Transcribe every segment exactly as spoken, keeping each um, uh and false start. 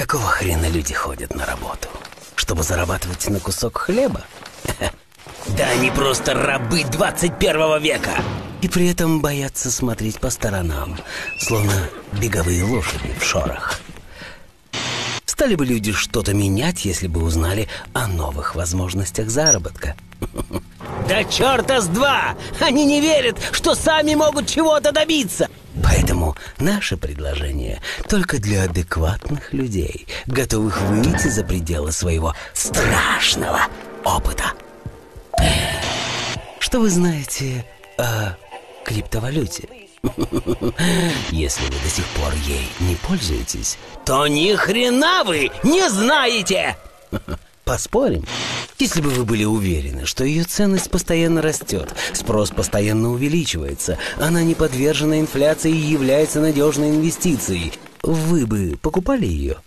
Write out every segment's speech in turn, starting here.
Какого хрена люди ходят на работу? Чтобы зарабатывать на кусок хлеба? Да они просто рабы двадцать первого века! И при этом боятся смотреть по сторонам, словно беговые лошади в шорах. Стали бы люди что-то менять, если бы узнали о новых возможностях заработка? Да черта с два! Они не верят, что сами могут чего-то добиться! Поэтому наше предложение только для адекватных людей, готовых выйти за пределы своего страшного опыта. Что вы знаете о криптовалюте? Если вы до сих пор ей не пользуетесь, то ни хрена вы не знаете! Поспорим? Если бы вы были уверены, что ее ценность постоянно растет, спрос постоянно увеличивается, она не подвержена инфляции и является надежной инвестицией, вы бы покупали ее?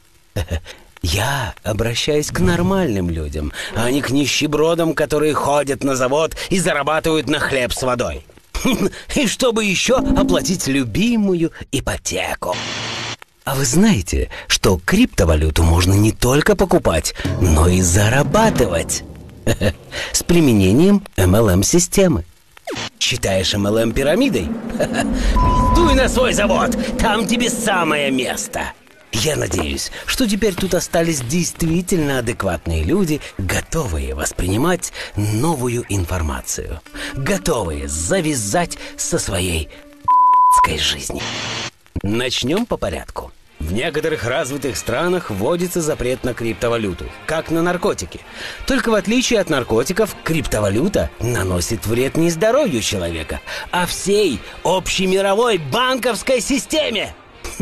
Я обращаюсь к нормальным людям, а не к нищебродам, которые ходят на завод и зарабатывают на хлеб с водой. И чтобы еще оплатить любимую ипотеку. А вы знаете, что криптовалюту можно не только покупать, но и зарабатывать? С применением эм эл эм-системы. Считаешь эм эл эм пирамидой? Дуй на свой завод, там тебе самое место. Я надеюсь, что теперь тут остались действительно адекватные люди, готовые воспринимать новую информацию, готовые завязать со своей ***ской жизнью. Начнем по порядку. В некоторых развитых странах вводится запрет на криптовалюту, как на наркотики. Только в отличие от наркотиков, криптовалюта наносит вред не здоровью человека, а всей общемировой банковской системе.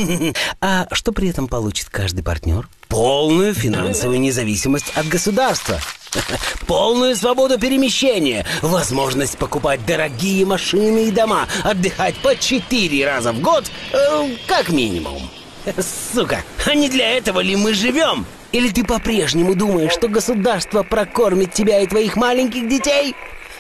А что при этом получит каждый партнер? Полную финансовую независимость от государства, полную свободу перемещения, возможность покупать дорогие машины и дома, отдыхать по четыре раза в год, э, как минимум. Сука, а не для этого ли мы живем? Или ты по-прежнему думаешь, что государство прокормит тебя и твоих маленьких детей?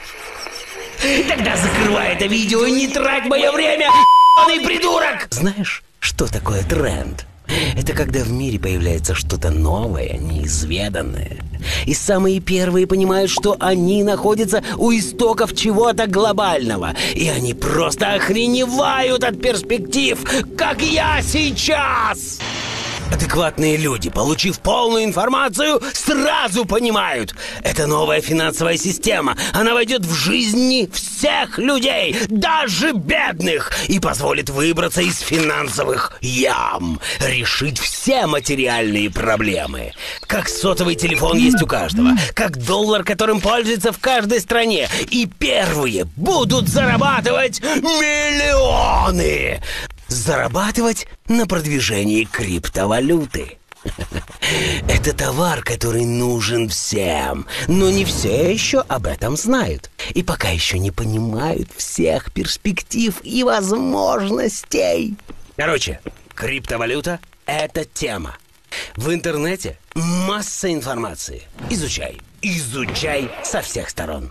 Тогда закрывай это видео и не трать мое время, ***ный придурок! Знаешь, что такое тренд? Это когда в мире появляется что-то новое, неизведанное. И самые первые понимают, что они находятся у истоков чего-то глобального. И они просто охреневают от перспектив, как я сейчас! Адекватные люди, получив полную информацию, сразу понимают. Это новая финансовая система. Она войдет в жизни всех людей, даже бедных, и позволит выбраться из финансовых ям, решить все материальные проблемы. Как сотовый телефон есть у каждого, как доллар, которым пользуются в каждой стране. И первые будут зарабатывать миллионы. Зарабатывать на продвижении криптовалюты. Это товар, который нужен всем, но не все еще об этом знают. И пока еще не понимают всех перспектив и возможностей. Короче, криптовалюта – это тема. В интернете масса информации. Изучай, изучай со всех сторон.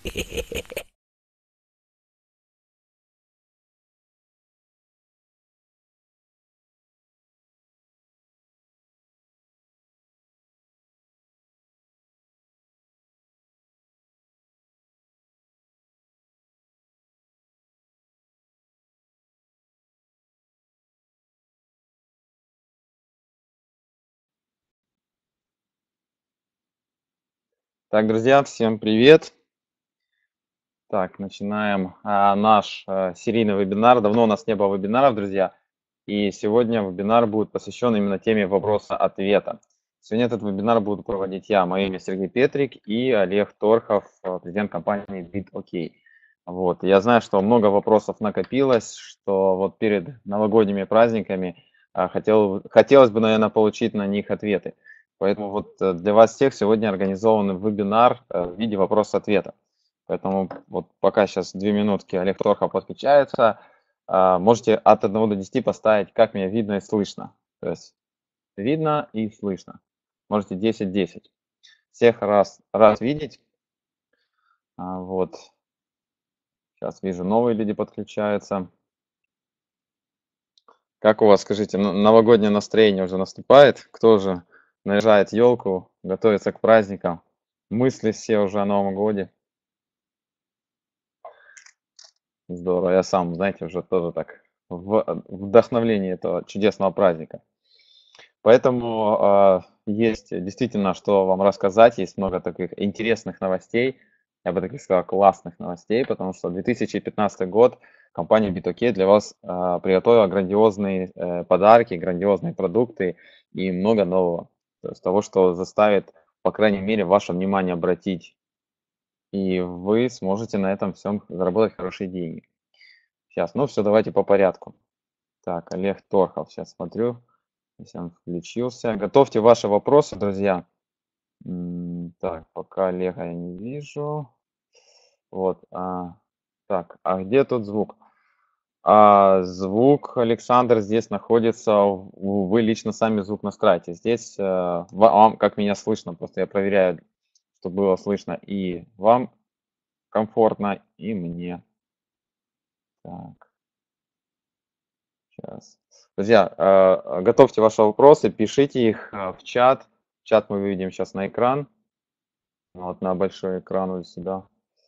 Так, друзья, всем привет. Так, начинаем а, наш а, серийный вебинар. Давно у нас не было вебинаров, друзья. И сегодня вебинар будет посвящен именно теме вопроса-ответа. Сегодня этот вебинар буду проводить я. Мое имя Сергей Петрик и Олег Торхов, президент компании BitOK. Вот. Я знаю, что много вопросов накопилось, что вот перед новогодними праздниками а, хотел, хотелось бы, наверное, получить на них ответы. Поэтому вот для вас всех сегодня организован вебинар в виде вопроса-ответа. Поэтому вот пока сейчас две минутки Олег Торхов подключается, можете от одного до десяти поставить, как меня видно и слышно. То есть видно и слышно. Можете десять десять. Всех раз, раз видеть. Вот. Сейчас вижу, новые люди подключаются. Как у вас, скажите, н- новогоднее настроение уже наступает? Кто же наряжает елку, готовится к праздникам? Мысли все уже о Новом годе. Здорово. Я сам, знаете, уже тоже так в вдохновлении этого чудесного праздника. Поэтому а, есть действительно, что вам рассказать. Есть много таких интересных новостей. Я бы так сказал, классных новостей, потому что две тысячи пятнадцатый год компания BitoK для вас а, приготовила грандиозные э, подарки, грандиозные продукты и много нового. То есть того, что заставит, по крайней мере, ваше внимание обратить, и вы сможете на этом всем заработать хорошие деньги. Сейчас, ну все, давайте по порядку. Так, Олег Торхов, сейчас смотрю, если он включился. Готовьте ваши вопросы, друзья. М, Так, пока Олега я не вижу. Вот, а, так, а где тут звук? А, звук, Александр, здесь находится, в- вы лично сами звук настраиваете. Здесь э, вам, как меня слышно, просто я проверяю, чтобы было слышно и вам комфортно, и мне. Так, сейчас. Друзья, э, готовьте ваши вопросы, пишите их э, в чат. Чат мы выведем сейчас на экран. Вот на большой экран у себя.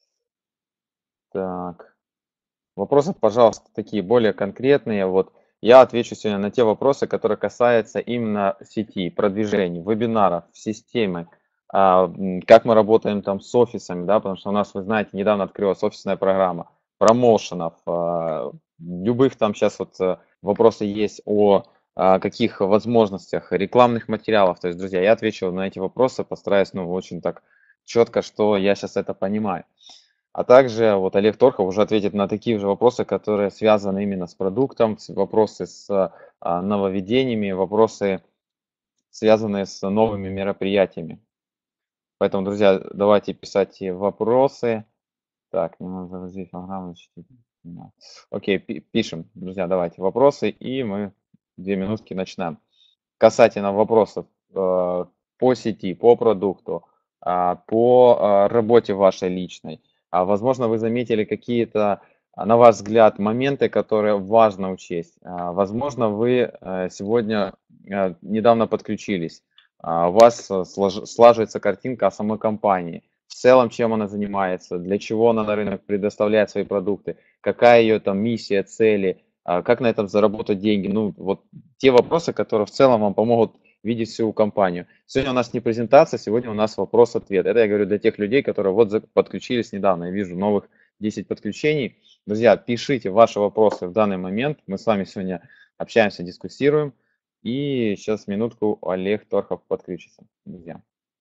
Так. Вопросы, пожалуйста, такие более конкретные. Вот я отвечу сегодня на те вопросы, которые касаются именно сети, продвижений, вебинаров, системы, а, м, как мы работаем там с офисами, да, потому что у нас, вы знаете, недавно открылась офисная программа, промоушенов, а, любых там сейчас вот э, вопросы есть о а, каких возможностях рекламных материалов. То есть, друзья, я отвечу на эти вопросы, постараюсь, ну, очень так четко, что я сейчас это понимаю. А также вот Олег Торхов уже ответит на такие же вопросы, которые связаны именно с продуктом, с- вопросы с а, нововведениями, вопросы, связанные с новыми мероприятиями. Поэтому, друзья, давайте писать и вопросы. Так, не надо загрузить программу. защитить. Да. Окей, пи- пишем, друзья, давайте вопросы, и мы две минутки начинаем. Касательно вопросов э, по сети, по продукту, а, по а, работе вашей личной. А, Возможно, вы заметили какие-то, а, на ваш взгляд, моменты, которые важно учесть. А, Возможно, вы э, сегодня э, недавно подключились. А, У вас э, слож- слаживается картинка о самой компании. В целом, чем она занимается, для чего она на рынок предоставляет свои продукты, какая ее там миссия, цели, а, как на этом заработать деньги. Ну, вот те вопросы, которые в целом вам помогут видеть всю компанию. Сегодня у нас не презентация, сегодня у нас вопрос-ответ. Это я говорю для тех людей, которые вот за- подключились недавно. Я вижу новых десять подключений. Друзья, пишите ваши вопросы в данный момент. Мы с вами сегодня общаемся, дискуссируем. И сейчас минутку Олег Торхов подключится, друзья.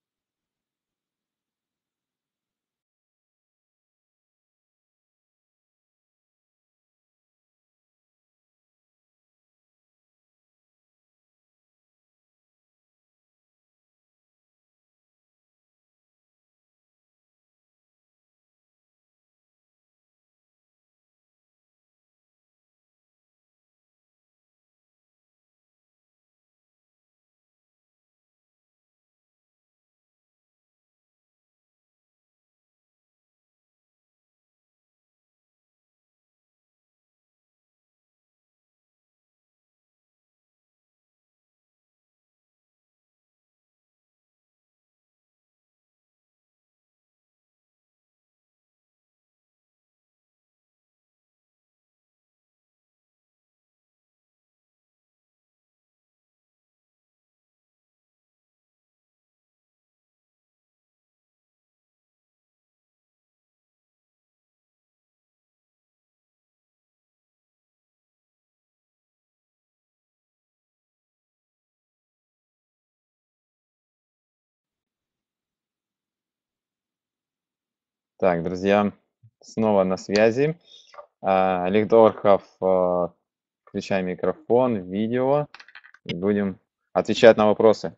Так, друзья, снова на связи. А, Олег Торхов, а, включай микрофон, видео, и будем отвечать на вопросы.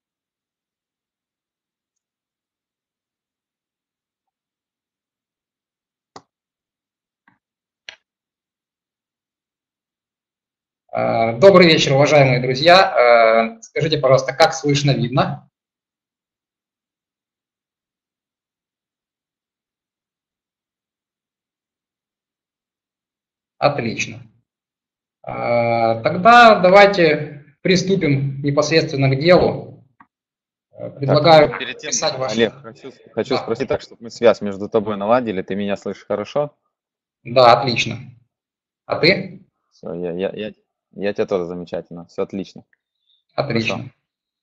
Э, Добрый вечер, уважаемые друзья. Э, Скажите, пожалуйста, как слышно, видно? Отлично. А, Тогда давайте приступим непосредственно к делу. Предлагаю Так, перед тем, писать ваши... Олег, хочу, хочу Да, спросить так, чтобы мы связь между тобой наладили. Ты меня слышишь хорошо? да, отлично. А ты? Все, я, я, я, я тебя тоже замечательно. Все отлично. Хорошо. Отлично.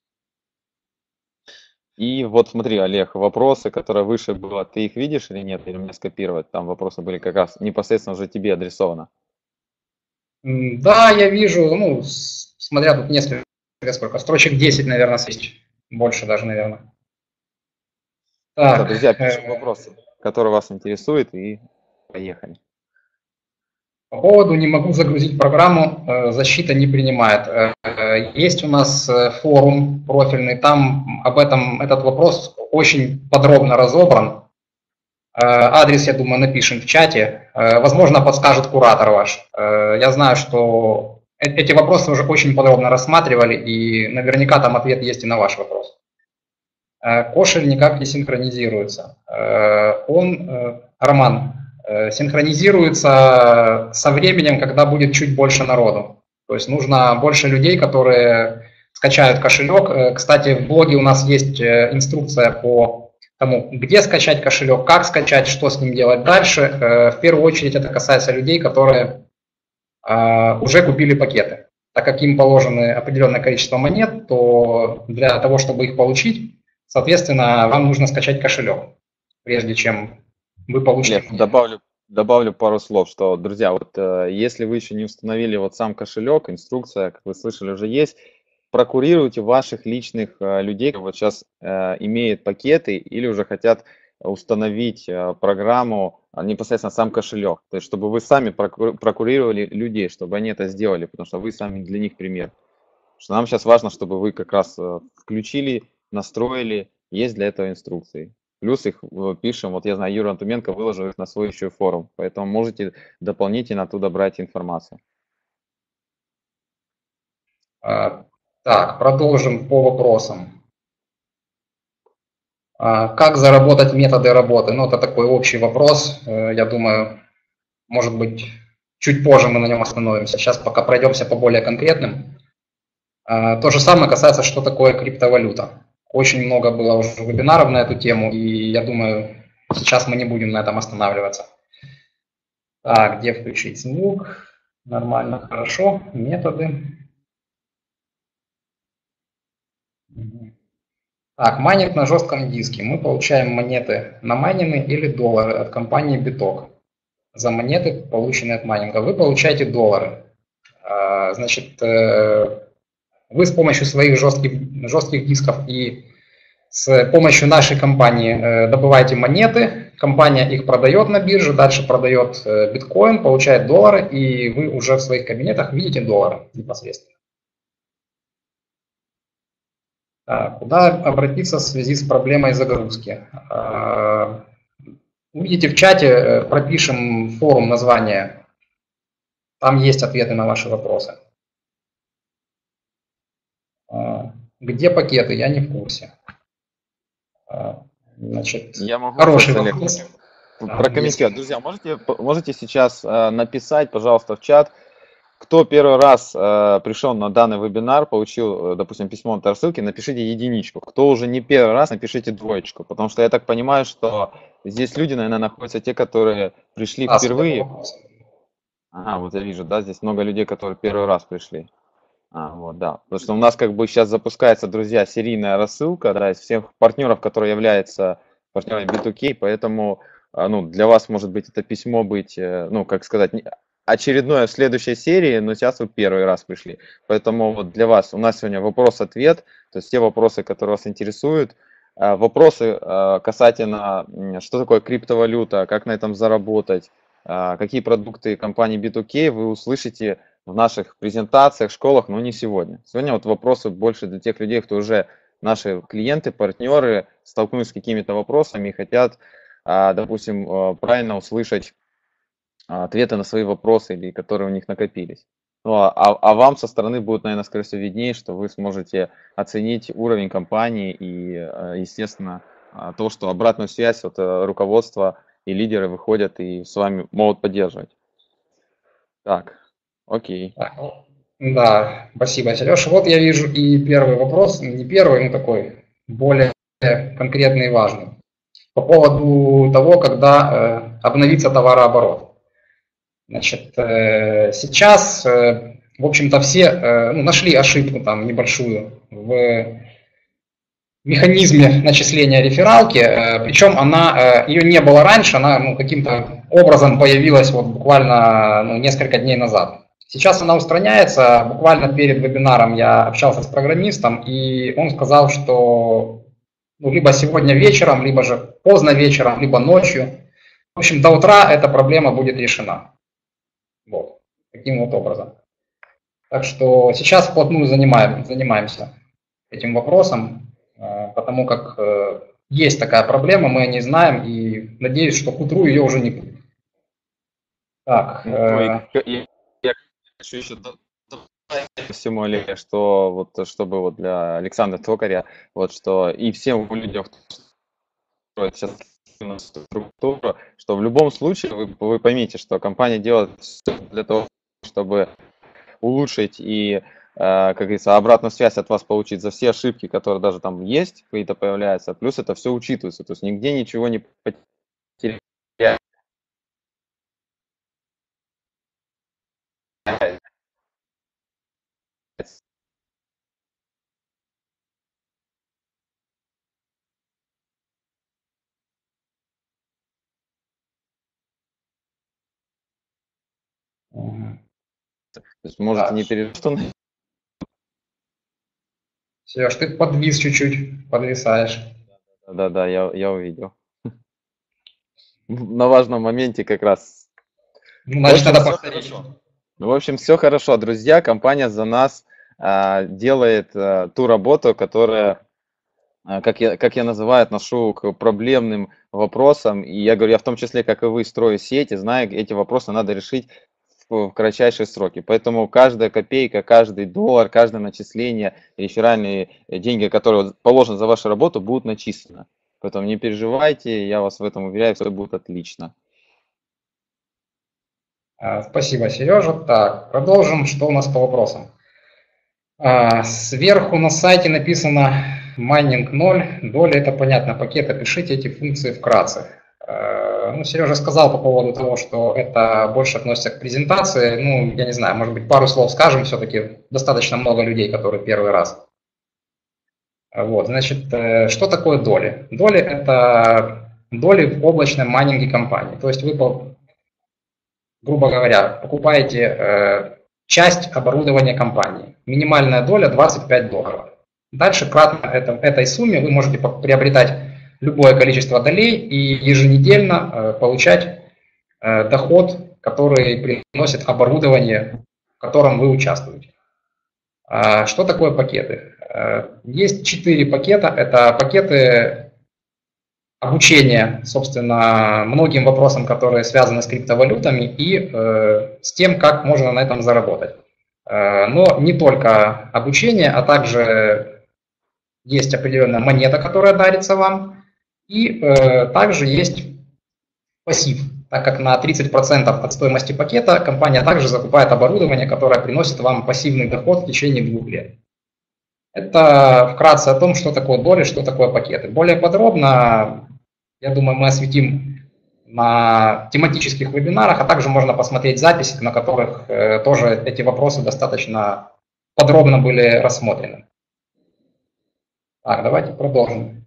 И вот смотри, Олег, вопросы, которые выше было, ты их видишь или нет? Или мне скопировать? Там вопросы были как раз непосредственно уже тебе адресованы. М, Да, я вижу, ну, с- смотря тут несколько, сколько, строчек десять, наверное, есть. Больше даже, наверное. Все, Так, друзья, пишем э, вопросы, которые вас интересуют, и поехали. по поводу не могу загрузить программу, э, защита не принимает. Э, э, Есть у нас э, форум профильный, там об этом этот вопрос очень подробно разобран. Э, Адрес, я думаю, напишем в чате. Э, Возможно, подскажет куратор ваш. Э, Я знаю, что э- эти вопросы уже очень подробно рассматривали, и наверняка там ответ есть и на ваш вопрос. Э, Кошель никак не синхронизируется. Э, Он, э, Роман, э, синхронизируется со временем, когда будет чуть больше народу. То есть нужно больше людей, которые скачают кошелек. Э, Кстати, в блоге у нас есть э, инструкция по тому, где скачать кошелек, как скачать, что с ним делать дальше. Э, В первую очередь это касается людей, которые э, уже купили пакеты. Так как им положено определенное количество монет, то для того, чтобы их получить, соответственно, вам нужно скачать кошелек, прежде чем вы получите Олег, монеты. добавлю, добавлю пару слов, что, друзья, вот э, если вы еще не установили вот сам кошелек, инструкция, как вы слышали, уже есть, прокурируйте ваших личных э, людей, которые вот сейчас э, имеют пакеты или уже хотят установить э, программу, а, непосредственно сам кошелек. То есть, чтобы вы сами проку- прокурировали людей, чтобы они это сделали, потому что вы сами для них пример. Потому что нам сейчас важно, чтобы вы как раз э, включили, настроили, есть для этого инструкции. Плюс их э, пишем, вот я знаю, Юра Антуменко выложил их на свой еще форум, поэтому можете дополнительно оттуда брать информацию. А, Так, продолжим по вопросам. А, Как заработать методы работы? Ну, это такой общий вопрос. Э, Я думаю, может быть, чуть позже мы на нем остановимся. Сейчас пока пройдемся по более конкретным. А, То же самое касается, что такое криптовалюта. Очень много было уже вебинаров на эту тему, и я думаю, сейчас мы не будем на этом останавливаться. Так, где включить звук? Нормально, хорошо. Методы. Мгм. Так, майнинг на жестком диске. Мы получаем монеты намайненные или доллары от компании Bitok. За монеты, полученные от майнинга, вы получаете доллары. А, Значит, э, вы с помощью своих жестких, жестких дисков и с помощью нашей компании э, добываете монеты, компания их продает на бирже, дальше продает э, биткоин, получает доллары, и вы уже в своих кабинетах видите доллары непосредственно. А, Куда обратиться в связи с проблемой загрузки? А, Увидите в чате, э, пропишем форум название, там есть ответы на ваши вопросы. А, Где пакеты? Я не в курсе. А, Значит, Я могу хороший сейчас, Олег, вопрос. Да, прокомментировать. если... Друзья, можете, можете сейчас э, написать, пожалуйста, в чат, кто первый раз э, пришел на данный вебинар, получил, э, допустим, письмо от рассылки, напишите единичку. Кто уже не первый раз, напишите двоечку. Потому что я так понимаю, что здесь люди, наверное, находятся те, которые пришли А, судя по впервые. вопросам. Ага, вот я вижу, да, здесь много людей, которые первый раз пришли. А, вот, да. Потому что у нас как бы сейчас запускается, друзья, серийная рассылка, да, из всех партнеров, которые являются партнерами би ту кей, поэтому, а, ну, для вас может быть это письмо быть, э, ну, как сказать, не- очередное в следующей серии, но сейчас вы первый раз пришли. Поэтому вот для вас у нас сегодня вопрос-ответ, то есть те вопросы, которые вас интересуют. А, Вопросы а, касательно, м, что такое криптовалюта, как на этом заработать, а, какие продукты компании би ту кей вы услышите в наших презентациях, школах, но не сегодня. Сегодня вот вопросы больше для тех людей, кто уже наши клиенты, партнеры, столкнулись с какими-то вопросами и хотят, а, допустим, а, правильно услышать а, ответы на свои вопросы, или которые у них накопились. Ну, а, а а вам со стороны будет, наверное, скорее всего, виднее, что вы сможете оценить уровень компании и, э, естественно, а, то, что обратную связь от э, руководства и лидеры выходят и с вами могут поддерживать. Так. Окей. Так, ну, да, спасибо, Сереж. Вот я вижу и первый вопрос, не первый, но такой более конкретный и важный. По поводу того, когда э, обновится товарооборот. Значит, э, сейчас, э, в общем-то, все э, ну, нашли ошибку там небольшую в механизме начисления рефералки, э, причем она, э, ее не было раньше, она ну, каким-то образом появилась вот буквально ну, несколько дней назад. Сейчас она устраняется. Буквально перед вебинаром я общался с программистом, и он сказал, что ну, либо сегодня вечером, либо же поздно вечером, либо ночью. В общем, до утра эта проблема будет решена. Вот, таким вот образом. Так что сейчас вплотную занимаем, занимаемся этим вопросом, потому как есть такая проблема, мы о ней знаем, и надеюсь, что к утру ее уже не будет. Так. Ну, и, и, я хочу еще добавить всему, Олег, что вот чтобы вот для Александра Токаря, вот что и всем людям, кто сейчас структуру, что в любом случае вы, вы поймите, что компания делает все для того, чтобы улучшить и, э, как говорится, обратную связь от вас получить за все ошибки, которые даже там есть, какие-то появляются, плюс это все учитывается, то есть нигде ничего не потеряется. Угу. То есть можете не переживать. Сереж, ты подвис чуть-чуть, подвисаешь. Да-да, я, я увидел. На важном моменте как раз. Ну, значит, общем, надо повторить. В общем, все хорошо, друзья. Компания за нас а, делает а, ту работу, которая, а, как я, как я называю, отношу к проблемным вопросам. И я говорю, я в том числе, как и вы, строю сети, знаю, эти вопросы надо решить в, в кратчайшие сроки. Поэтому каждая копейка, каждый доллар, каждое начисление, реферальные деньги, которые положены за вашу работу, будут начислены. Поэтому не переживайте, я вас в этом уверяю, все будет отлично. Спасибо, Сережа. Так, продолжим. Что у нас по вопросам? Сверху на сайте написано майнинг ноль. Доля, это понятно, пакет. Опишите эти функции вкратце. Ну, Сережа сказал по поводу того, что это больше относится к презентации. Ну, я не знаю, может быть, пару слов скажем. Все-таки достаточно много людей, которые первый раз. Вот, значит, что такое доли? Доли – это доли в облачном майнинге компании. То есть вы, грубо говоря, покупаете часть оборудования компании. Минимальная доля двадцать пять долларов. Дальше кратно это, этой сумме вы можете приобретать любое количество долей и еженедельно получать доход, который приносит оборудование, в котором вы участвуете. Что такое пакеты? Есть четыре пакета. Это пакеты обучения, собственно, многим вопросам, которые связаны с криптовалютами и э, с тем, как можно на этом заработать. Э, но не только обучение, а также есть определенная монета, которая дарится вам, и э, также есть пассив, так как на тридцать процентов от стоимости пакета компания также закупает оборудование, которое приносит вам пассивный доход в течение двух лет. Это вкратце о том, что такое доли, что такое пакеты. Более подробно, я думаю, мы осветим на тематических вебинарах, а также можно посмотреть записи, на которых э, тоже эти вопросы достаточно подробно были рассмотрены. Так, давайте продолжим.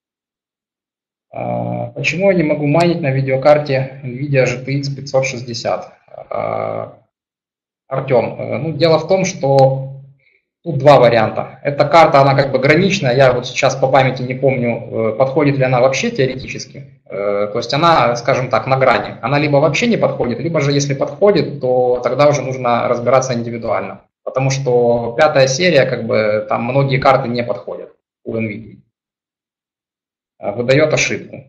А, почему я не могу майнить на видеокарте NVIDIA джи ти экс пятьсот шестьдесят? А, Артем, ну, дело в том, что тут два варианта. Эта карта, она как бы граничная, я вот сейчас по памяти не помню, подходит ли она вообще теоретически. То есть она, скажем так, на грани. Она либо вообще не подходит, либо же если подходит, то тогда уже нужно разбираться индивидуально. Потому что пятая серия, как бы там многие карты не подходят у NVIDIA. Выдает ошибку.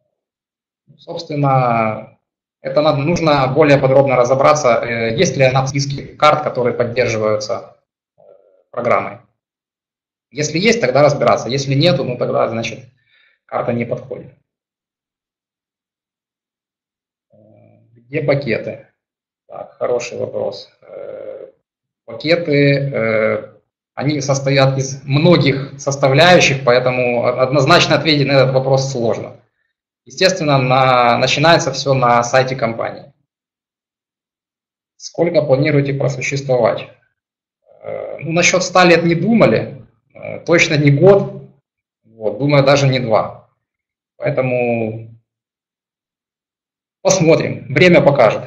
Собственно, это надо, нужно более подробно разобраться, есть ли она в списке карт, которые поддерживаются программой. Если есть, тогда разбираться. Если нету, ну тогда, значит, карта не подходит. Где пакеты? Так, хороший вопрос. Пакеты, они состоят из многих составляющих, поэтому однозначно ответить на этот вопрос сложно. Естественно, на, начинается все на сайте компании. Сколько планируете просуществовать? Ну, насчет ста лет не думали, точно не год, вот, думаю, даже не два. Поэтому посмотрим, время покажет.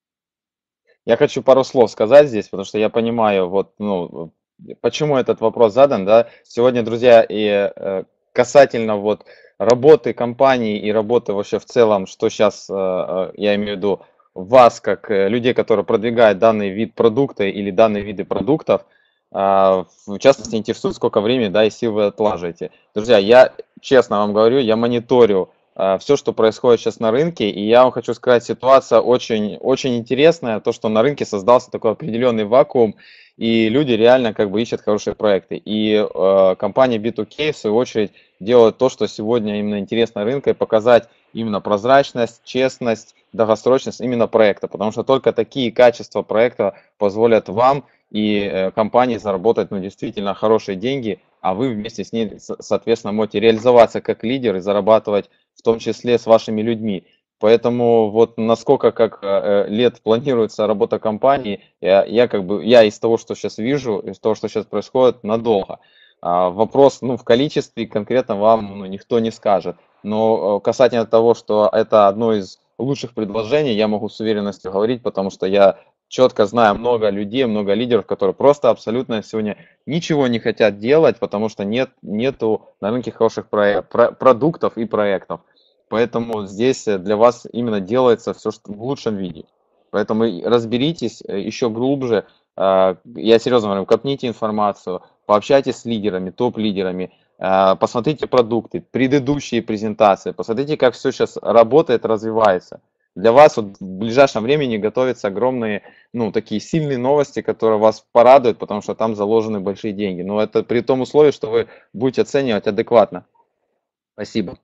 Я хочу пару слов сказать здесь, потому что я понимаю, вот, ну, почему этот вопрос задан, да. Сегодня, друзья, и э, касательно вот работы компании и работы вообще в целом, что сейчас, э, я имею в виду, вас, как э, людей, которые продвигают данный вид продукта или данные виды продуктов, э, в частности, интересует, сколько времени, да, и сил вы отлаживаете. Друзья, я честно вам говорю, я мониторю все, что происходит сейчас на рынке, и я вам хочу сказать, ситуация очень, очень интересная, то, что на рынке создался такой определенный вакуум, и люди реально как бы ищут хорошие проекты. И э, компания би ту кей, в свою очередь, делает то, что сегодня именно интересно рынку, и показать именно прозрачность, честность, долгосрочность именно проекта, потому что только такие качества проекта позволят вам и э, компании заработать, ну, действительно хорошие деньги, а вы вместе с ней, соответственно, можете реализоваться как лидер и зарабатывать в том числе с вашими людьми. Поэтому вот насколько как э, лет планируется работа компании, я, я как бы я из того, что сейчас вижу, из того, что сейчас происходит, надолго. А, вопрос, ну, в количестве конкретно вам, ну, никто не скажет. Но касательно того, что это одно из лучших предложений, я могу с уверенностью говорить, потому что я четко знаю много людей, много лидеров, которые просто абсолютно сегодня ничего не хотят делать, потому что нет, нету на рынке хороших проект, про, продуктов и проектов. Поэтому здесь для вас именно делается все что в лучшем виде. Поэтому разберитесь еще глубже. Я серьезно говорю, копните информацию, пообщайтесь с лидерами, топ-лидерами, посмотрите продукты, предыдущие презентации, посмотрите, как все сейчас работает, развивается. Для вас вот в ближайшем времени готовятся огромные, ну, такие сильные новости, которые вас порадуют, потому что там заложены большие деньги. Но это при том условии, что вы будете оценивать адекватно. Спасибо.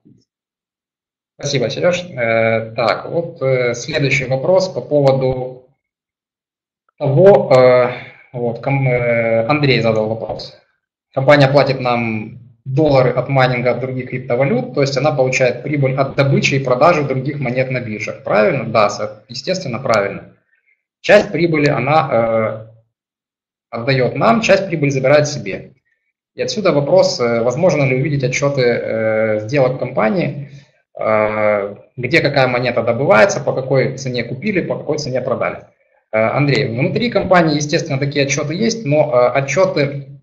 Спасибо, Сереж. Э, так, вот э, следующий вопрос по поводу того, э, вот, ком, э, Андрей задал вопрос. Компания платит нам доллары от майнинга других криптовалют, то есть она получает прибыль от добычи и продажи других монет на биржах. Правильно? Да, естественно, правильно. Часть прибыли она э, отдает нам, часть прибыли забирает себе. И отсюда вопрос, э, возможно ли увидеть отчеты э, сделок компании, э, где какая монета добывается, по какой цене купили, по какой цене продали. Э, Андрей, внутри компании, естественно, такие отчеты есть, но э, отчеты...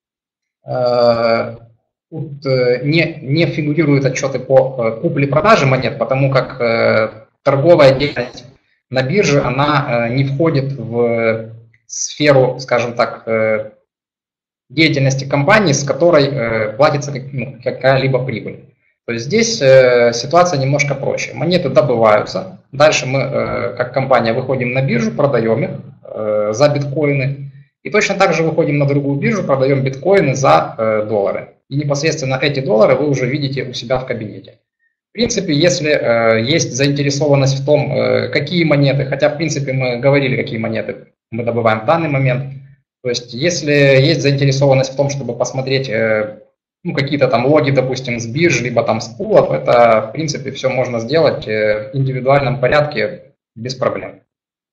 Э, Тут не, не фигурируют отчеты по купле-продаже монет, потому как э, торговая деятельность на бирже, она э, не входит в сферу, скажем так, э, деятельности компании, с которой э, платится как, ну, какая-либо прибыль. То есть здесь э, ситуация немножко проще. Монеты добываются, дальше мы, э, как компания, выходим на биржу, продаем их э, за биткоины, и точно так же выходим на другую биржу, продаем биткоины за э, доллары. И непосредственно эти доллары вы уже видите у себя в кабинете. В принципе, если э, есть заинтересованность в том, э, какие монеты, хотя в принципе мы говорили, какие монеты мы добываем в данный момент, то есть если есть заинтересованность в том, чтобы посмотреть э, ну, какие-то там логи, допустим, с бирж, либо там с пулов, это в принципе все можно сделать э, в индивидуальном порядке без проблем.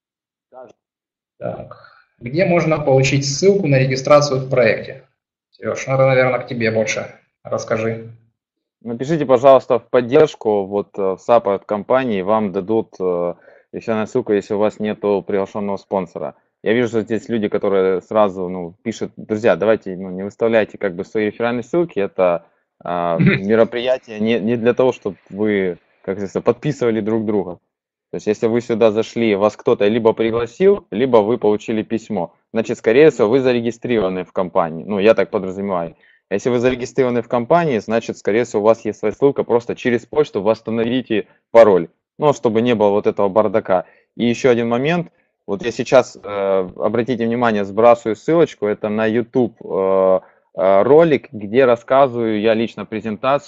Так. Где можно получить ссылку на регистрацию в проекте? Сереж, надо, наверное, к тебе больше. Расскажи. Напишите, пожалуйста, в поддержку, вот в саппорт компании вам дадут еще ссылку, если у вас нету приглашенного спонсора. Я вижу, что здесь люди, которые сразу, ну, пишут, друзья, давайте, ну, не выставляйте как бы свои реферальные ссылки, это э, мероприятие не, не для того, чтобы вы, как говорится, подписывали друг друга. То есть, если вы сюда зашли, вас кто-то либо пригласил, либо вы получили письмо. Значит, скорее всего, вы зарегистрированы в компании. Ну, я так подразумеваю. Если вы зарегистрированы в компании, значит, скорее всего, у вас есть своя ссылка. Просто через почту восстановите пароль. Ну, чтобы не было вот этого бардака. И еще один момент. Вот я сейчас, э, обратите внимание, сбрасываю ссылочку. Это на YouTube э, э, ролик, где рассказываю я лично презентацию,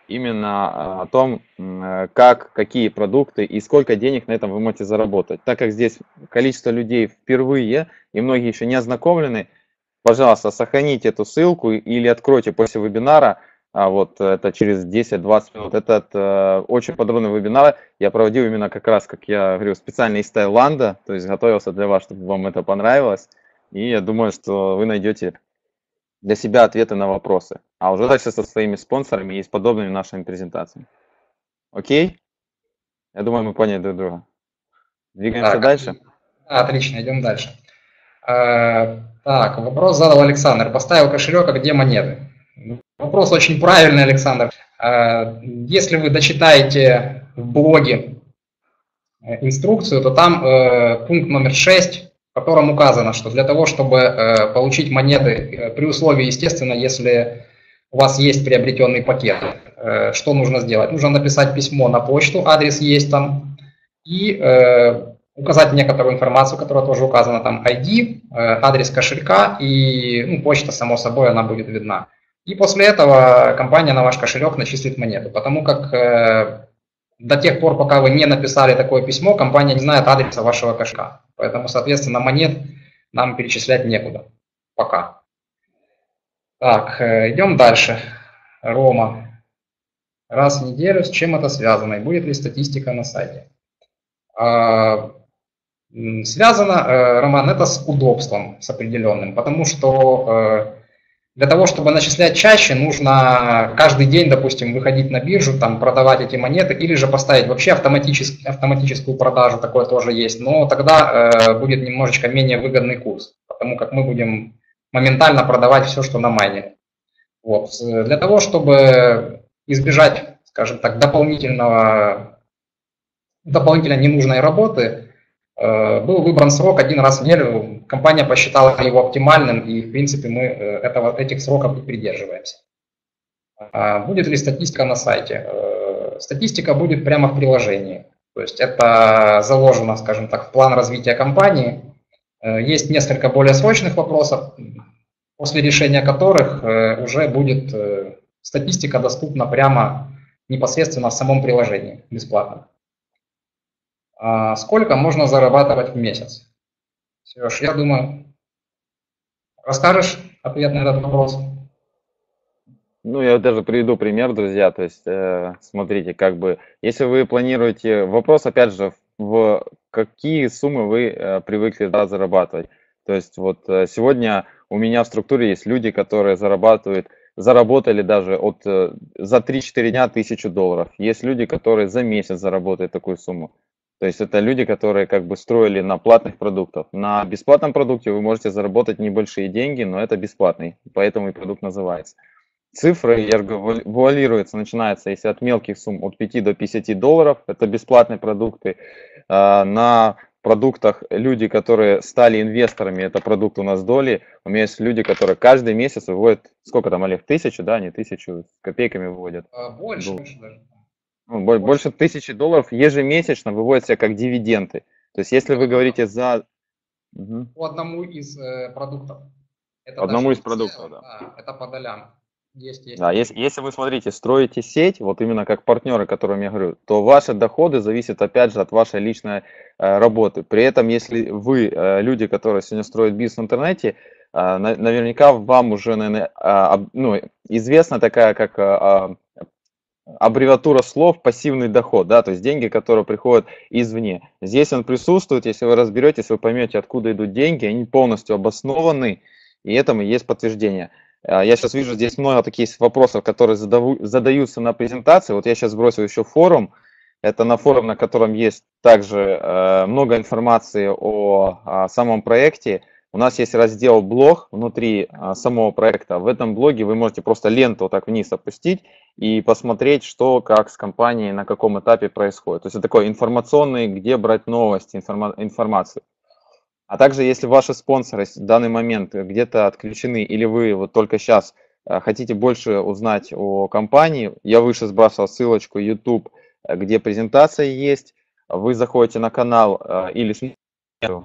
именно о том, как, какие продукты и сколько денег на этом вы можете заработать. Так как здесь количество людей впервые и многие еще не ознакомлены, пожалуйста, сохраните эту ссылку или откройте после вебинара, а вот это через десять-двадцать минут. Этот э, очень подробный вебинар я проводил именно как раз, как я говорю, специально из Таиланда, то есть готовился для вас, чтобы вам это понравилось. И я думаю, что вы найдете для себя ответы на вопросы. А уже дальше со своими спонсорами и с подобными нашими презентациями. Окей? Я думаю, мы поняли друг друга. Двигаемся Так, дальше. отлично, идем дальше. А, так, вопрос задал Александр. Поставил кошелек, а где монеты? Вопрос очень правильный, Александр. А, если вы дочитаете в блоге инструкцию, то там э, пункт номер шесть, в котором указано, что для того, чтобы э, получить монеты, э, при условии, естественно, если у вас есть приобретенный пакет, э, что нужно сделать? Нужно написать письмо на почту, адрес есть там, и э, указать некоторую информацию, которая тоже указана там, ай ди, э, адрес кошелька и ну, почта, само собой, она будет видна. И после этого компания на ваш кошелек начислит монету, потому как э, до тех пор, пока вы не написали такое письмо, компания не знает адреса вашего кошелька. Поэтому, соответственно, монет нам перечислять некуда. Пока. Так, идем дальше. Рома. Раз в неделю, с чем это связано? И будет ли статистика на сайте? Связано, Роман, это с удобством, с определенным. Потому что для того, чтобы начислять чаще, нужно каждый день, допустим, выходить на биржу, там, продавать эти монеты, или же поставить вообще автоматически, автоматическую продажу, такое тоже есть, но тогда э, будет немножечко менее выгодный курс, потому как мы будем моментально продавать все, что на майне. Вот. Для того, чтобы избежать, скажем так, дополнительного, дополнительно ненужной работы, был выбран срок один раз в неделю, компания посчитала его оптимальным, и, в принципе, мы этого, этих сроков и придерживаемся. Будет ли статистика на сайте? Статистика будет прямо в приложении. То есть это заложено, скажем так, в план развития компании. Есть несколько более срочных вопросов, после решения которых уже будет статистика доступна прямо непосредственно в самом приложении, бесплатно. Сколько можно зарабатывать в месяц? Сереж, я думаю, расскажешь ответ на этот вопрос? Ну, я даже приведу пример, друзья. То есть, э, смотрите, как бы, если вы планируете, вопрос, опять же, в какие суммы вы э, привыкли да, зарабатывать. То есть, вот э, сегодня у меня в структуре есть люди, которые зарабатывают, заработали даже от, э, за три-четыре дня тысячу долларов. Есть люди, которые за месяц заработают такую сумму. То есть это люди, которые как бы строили на платных продуктах. На бесплатном продукте вы можете заработать небольшие деньги, но это бесплатный, поэтому и продукт называется. Цифры, я говорю, вуалируются, начинается, если от мелких сумм, от пяти до пятидесяти долларов, это бесплатные продукты. На продуктах люди, которые стали инвесторами, это продукт у нас доли. У меня есть люди, которые каждый месяц выводят, сколько там, Олег, тысячу, да, не тысячу, с копейками выводят. Больше, больше даже. Ну, больше тысячи долларов ежемесячно выводятся как дивиденды. То есть, если вы говорите за... Угу. По одному из э, продуктов. Это одному из продуктов, да. да. Это по долям. Есть, есть. Да, если, если вы, смотрите, строите сеть, вот именно как партнеры, о котором я говорю, то ваши доходы зависят, опять же, от вашей личной э, работы. При этом, если вы, э, люди, которые сегодня строят бизнес в интернете, э, на, наверняка вам уже, наверное, э, ну, известна такая, как... Э, аббревиатура слов пассивный доход, да, то есть деньги, которые приходят извне. Здесь он присутствует, если вы разберетесь, вы поймете, откуда идут деньги, они полностью обоснованы, и этому есть подтверждение. Я сейчас вижу, здесь много таких вопросов, которые задаю, задаются на презентации. Вот я сейчас бросил еще форум. Это на форум, на котором есть также э, много информации о, о самом проекте. У нас есть раздел блог внутри а, самого проекта. В этом блоге вы можете просто ленту вот так вниз опустить и посмотреть, что, как с компанией, на каком этапе происходит. То есть это такой информационный, где брать новости, информа информацию. А также, если ваши спонсоры в данный момент где-то отключены, или вы вот только сейчас а, хотите больше узнать о компании, я выше сбрасывал ссылочку YouTube, где презентация есть. Вы заходите на канал а, или смотрите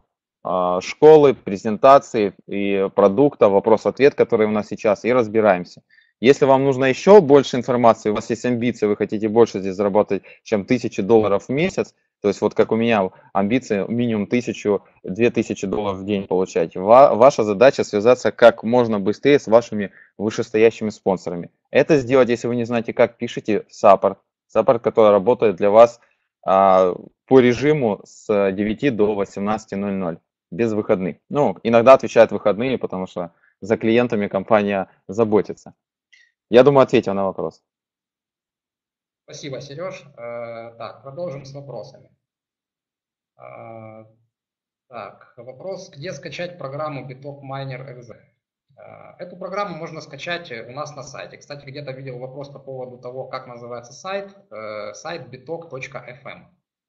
школы, презентации и продукта, вопрос-ответ, который у нас сейчас, и разбираемся. Если вам нужно еще больше информации, у вас есть амбиции, вы хотите больше здесь заработать, чем тысячу долларов в месяц, то есть вот как у меня амбиции минимум тысячу, две тысячи долларов в день получать, ва- ваша задача связаться как можно быстрее с вашими вышестоящими спонсорами. Это сделать, если вы не знаете как, пишите саппорт, саппорт, который работает для вас а, по режиму с девяти до восемнадцати ноль ноль, без выходных. Ну, иногда отвечают в выходные, потому что за клиентами компания заботится. Я думаю, ответил на вопрос. Спасибо, Сереж. Э, Так, продолжим с вопросами. Э, Так, вопрос, где скачать программу Bitok Miner экс зет? Э, Эту программу можно скачать у нас на сайте. Кстати, где-то видел вопрос по поводу того, как называется сайт. Э, Сайт bitok точка эф эм.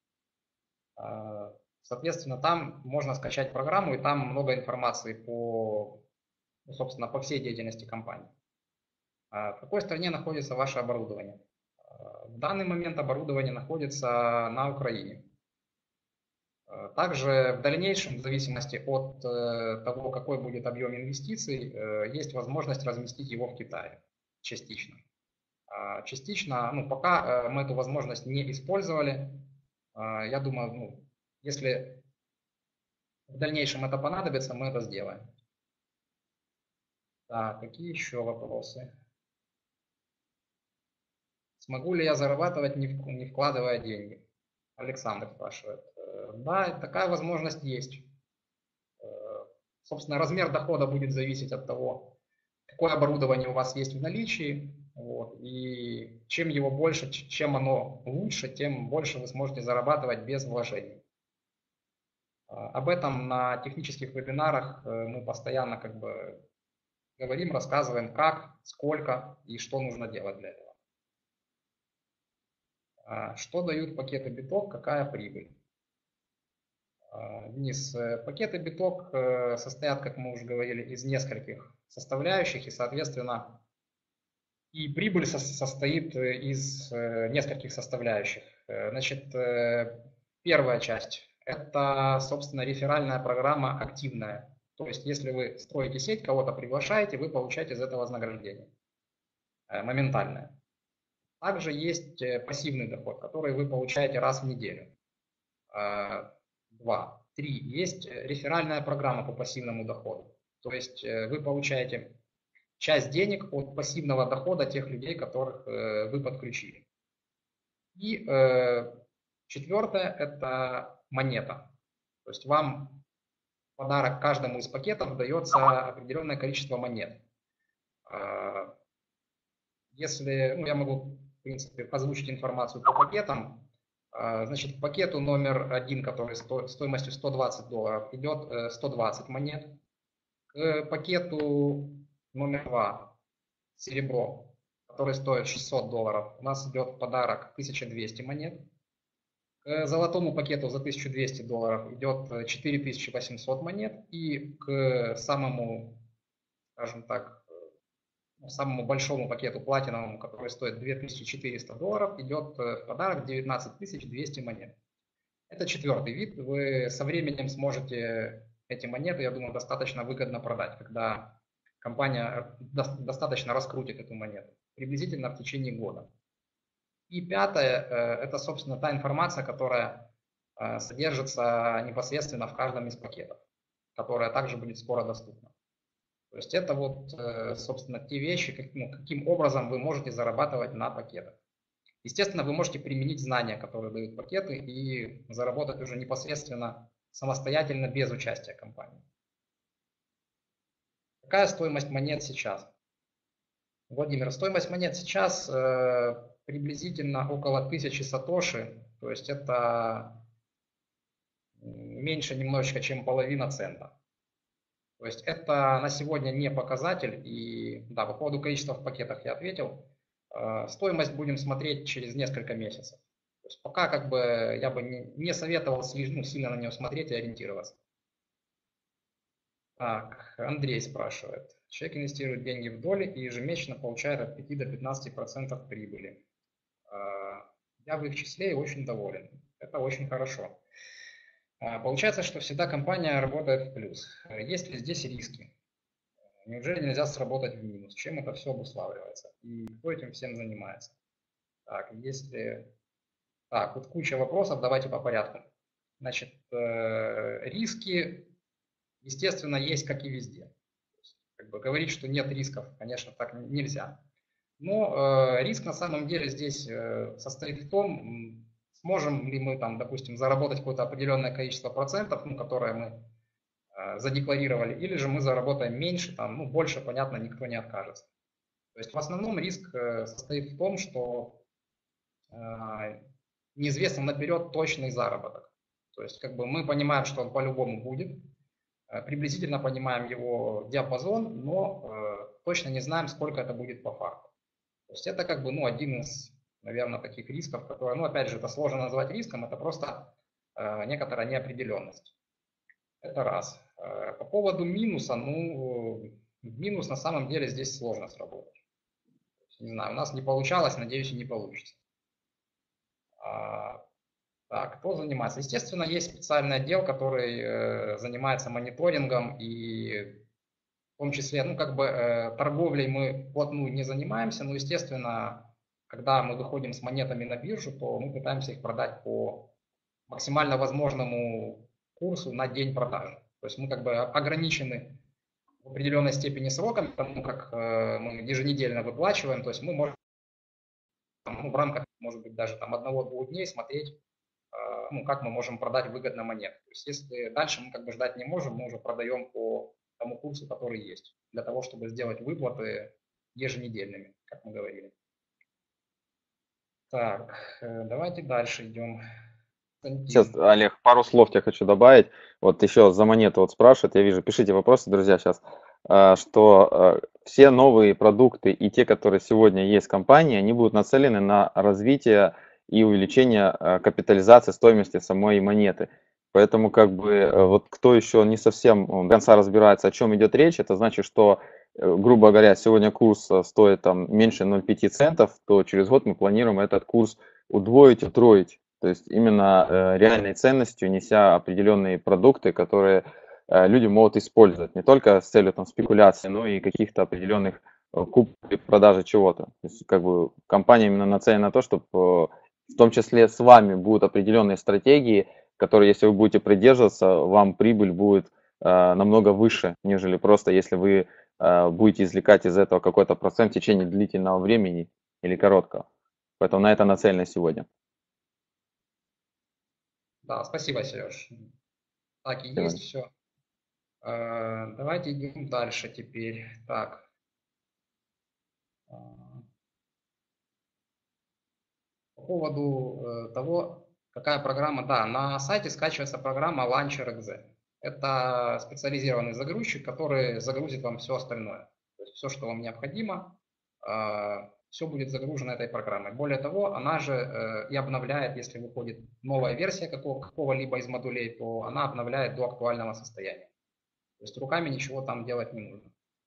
Э, Соответственно, там можно скачать программу, и там много информации по, ну, собственно, по всей деятельности компании. Э, В какой стране находится ваше оборудование? Э, В данный момент оборудование находится на Украине. Э, Также в дальнейшем, в зависимости от э, того, какой будет объем инвестиций, э, есть возможность разместить его в Китае частично. А Частично, ну, пока э, мы эту возможность не использовали. Э, Я думаю, ну, если в дальнейшем это понадобится, мы это сделаем. Так, какие еще вопросы? Смогу ли я зарабатывать, не в- не вкладывая деньги? Александр спрашивает. Э, Да, такая возможность есть. Э, Собственно, размер дохода будет зависеть от того, какое оборудование у вас есть в наличии. Вот, и чем его больше, ч- чем оно лучше, тем больше вы сможете зарабатывать без вложений. А, Об этом на технических вебинарах э, мы постоянно как бы говорим, рассказываем, как, сколько и что нужно делать для этого. А, Что дают пакеты биток, какая прибыль? А, Денис, э, пакеты биток э, состоят, как мы уже говорили, из нескольких составляющих, и, соответственно, и прибыль со- состоит э, из э, нескольких составляющих. Э, Значит, э, первая часть– это, собственно, реферальная программа активная. То есть, если вы строите сеть, кого-то приглашаете, вы получаете из этого вознаграждение э, моментальное. Также есть э, пассивный доход, который вы получаете раз в неделю. Э, Два. Три. Есть э, реферальная программа по пассивному доходу. То есть э, вы получаете часть денег от пассивного дохода тех людей, которых э, вы подключили. И э, четвертое– это монета. То есть вам в подарок каждому из пакетов дается определенное количество монет. Э, Если, ну, я могу, в принципе, озвучить информацию по пакетам. Э, Значит, к пакету номер один, который сто, стоимостью сто двадцать долларов, идет э, сто двадцать монет. К пакету номер два, серебро, который стоит шестьсот долларов, у нас идет в подарок тысяча двести монет. К золотому пакету за тысячу двести долларов идет четыре тысячи восемьсот монет. И к самому, скажем так, ну, самому большому пакету платиновому, который стоит две тысячи четыреста долларов, идет в подарок девятнадцать тысяч двести монет. Это четвертый вид. Вы со временем сможете эти монеты, я думаю, достаточно выгодно продать, когда компания достаточно раскрутит эту монету, приблизительно в течение года. И пятое, это, собственно, та информация, которая содержится непосредственно в каждом из пакетов, которая также будет скоро доступна. То есть это вот, собственно, те вещи, как, ну, каким образом вы можете зарабатывать на пакетах. Естественно, вы можете применить знания, которые дают пакеты, и заработать уже непосредственно самостоятельно без участия компании. Какая стоимость монет сейчас? Владимир, стоимость монет сейчас э, приблизительно около тысячи сатоши, то есть это меньше немножечко, чем половина цента. То есть это на сегодня не показатель, и да, по поводу количества в пакетах я ответил. Э, стоимость будем смотреть через несколько месяцев. То есть пока как бы я бы не, не советовал ну, сильно на нее смотреть и ориентироваться. Так, Андрей спрашивает. Человек инвестирует деньги в доли и ежемесячно получает от пяти до пятнадцати процентов прибыли. Я в их числе и очень доволен. Это очень хорошо. Получается, что всегда компания работает в плюс. Есть ли здесь риски? Неужели нельзя сработать в минус? Чем это все обуславливается? И кто этим всем занимается? Так, если... Так, вот куча вопросов, давайте по порядку. Значит, э, риски, естественно, есть, как и везде. Как бы говорить, что нет рисков, конечно, так нельзя. Но э, риск на самом деле здесь э, состоит в том, сможем ли мы там, допустим, заработать какое-то определенное количество процентов, ну, которое мы э, задекларировали, или же мы заработаем меньше, там, ну, больше, понятно, никто не откажется. То есть в основном риск э, состоит в том, что э, неизвестно наперед точный заработок. То есть как бы мы понимаем, что он по-любому будет, э, приблизительно понимаем его диапазон, но э, точно не знаем, сколько это будет по факту. То есть это как бы, ну, один из, наверное, таких рисков, которые, ну, опять же, это сложно назвать риском, это просто э, некоторая неопределенность. Это раз. Э, по поводу минуса, ну, минус на самом деле здесь сложно сработать. Не знаю, у нас не получалось, надеюсь, и не получится. А, так, кто занимается? Естественно, есть специальный отдел, который э, занимается мониторингом и в том числе, ну, как бы э, торговлей мы вплотную не занимаемся, но, естественно, когда мы выходим с монетами на биржу, то мы пытаемся их продать по максимально возможному курсу на день продажи. То есть мы как бы ограничены в определенной степени сроками, потому как э, мы еженедельно выплачиваем, то есть мы можем ну, в рамках, может быть, даже там одного-двух дней смотреть, э, ну, как мы можем продать выгодно монету. То есть если дальше мы как бы ждать не можем, мы уже продаем по тому курсу, который есть, для того, чтобы сделать выплаты еженедельными, как мы говорили. Так, э, давайте дальше идем. Сейчас, Олег, пару слов я хочу добавить. Вот еще за монету вот спрашивают, я вижу, пишите вопросы, друзья, сейчас, что все новые продукты и те, которые сегодня есть в компании, они будут нацелены на развитие и увеличение капитализации стоимости самой монеты. Поэтому как бы вот кто еще не совсем до конца разбирается, о чем идет речь, это значит, что, грубо говоря, сегодня курс стоит там меньше ноль целых пяти десятых центов, то через год мы планируем этот курс удвоить, утроить. То есть именно э, реальной ценностью, неся определенные продукты, которые э, люди могут использовать не только с целью там, спекуляции, но и каких-то определенных э, купли, продажи чего-то. То есть как бы компания именно нацелена на то, чтобы э, в том числе с вами будут определенные стратегии, которые, если вы будете придерживаться, вам прибыль будет э, намного выше, нежели просто если вы э, будете извлекать из этого какой-то процент в течение длительного времени или короткого. Поэтому на это нацелено сегодня. Да, спасибо, Сереж. Так, и Спасибо. есть все. Давайте идем дальше теперь. Так. По поводу того, какая программа. Да, на сайте скачивается программа LauncherExe. Это специализированный загрузчик, который загрузит вам все остальное. То есть все, что вам необходимо, все будет загружено этой программой. Более того, она же э, и обновляет, если выходит новая версия какого, какого-либо из модулей, то она обновляет до актуального состояния. То есть руками ничего там делать не нужно.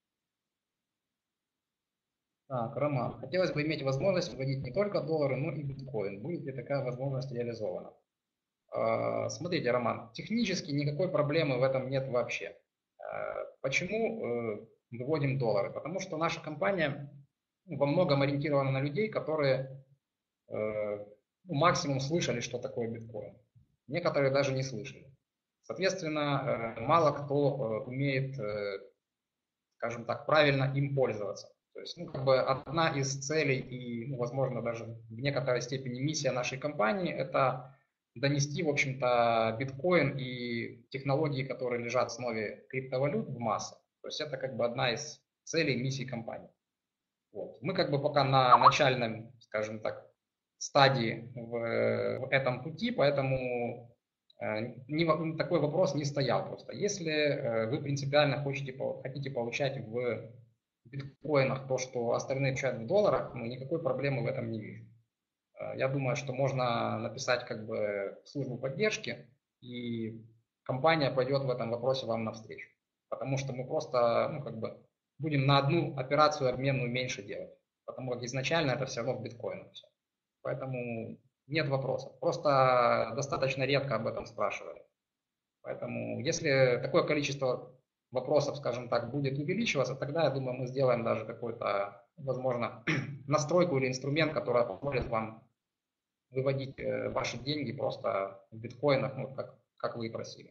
Так, Роман, хотелось бы иметь возможность вводить не только доллары, но и биткоин. Будет ли такая возможность реализована? Э, смотрите, Роман, технически никакой проблемы в этом нет вообще. Э, почему э, выводим доллары? Потому что наша компания во многом ориентирована на людей, которые э, ну, максимум слышали, что такое биткоин. Некоторые даже не слышали. Соответственно, э, мало кто э, умеет, э, скажем так, правильно им пользоваться. То есть, ну, как бы одна из целей и, ну, возможно, даже в некоторой степени миссия нашей компании – это донести, в общем-то, биткоин и технологии, которые лежат в основе криптовалют, в массы. То есть это как бы одна из целей миссии компании. Вот. Мы как бы пока на начальном, скажем так, стадии в, в этом пути, поэтому э, не, такой вопрос не стоял просто. Если э, вы принципиально хотите, хотите получать в биткоинах то, что остальные получают в долларах, ну, никакой проблемы в этом не вижу. Э, я думаю, что можно написать как бы службу поддержки, и компания пойдет в этом вопросе вам навстречу. Потому что мы просто, ну, как бы будем на одну операцию обменную меньше делать, потому как изначально это все равно в биткоинах все. Поэтому нет вопросов. Просто достаточно редко об этом спрашивали. Поэтому если такое количество вопросов, скажем так, будет увеличиваться, тогда, я думаю, мы сделаем даже какой-то, возможно, настройку или инструмент, который позволит вам выводить ваши деньги просто в биткоинах, ну, как, как вы и просили.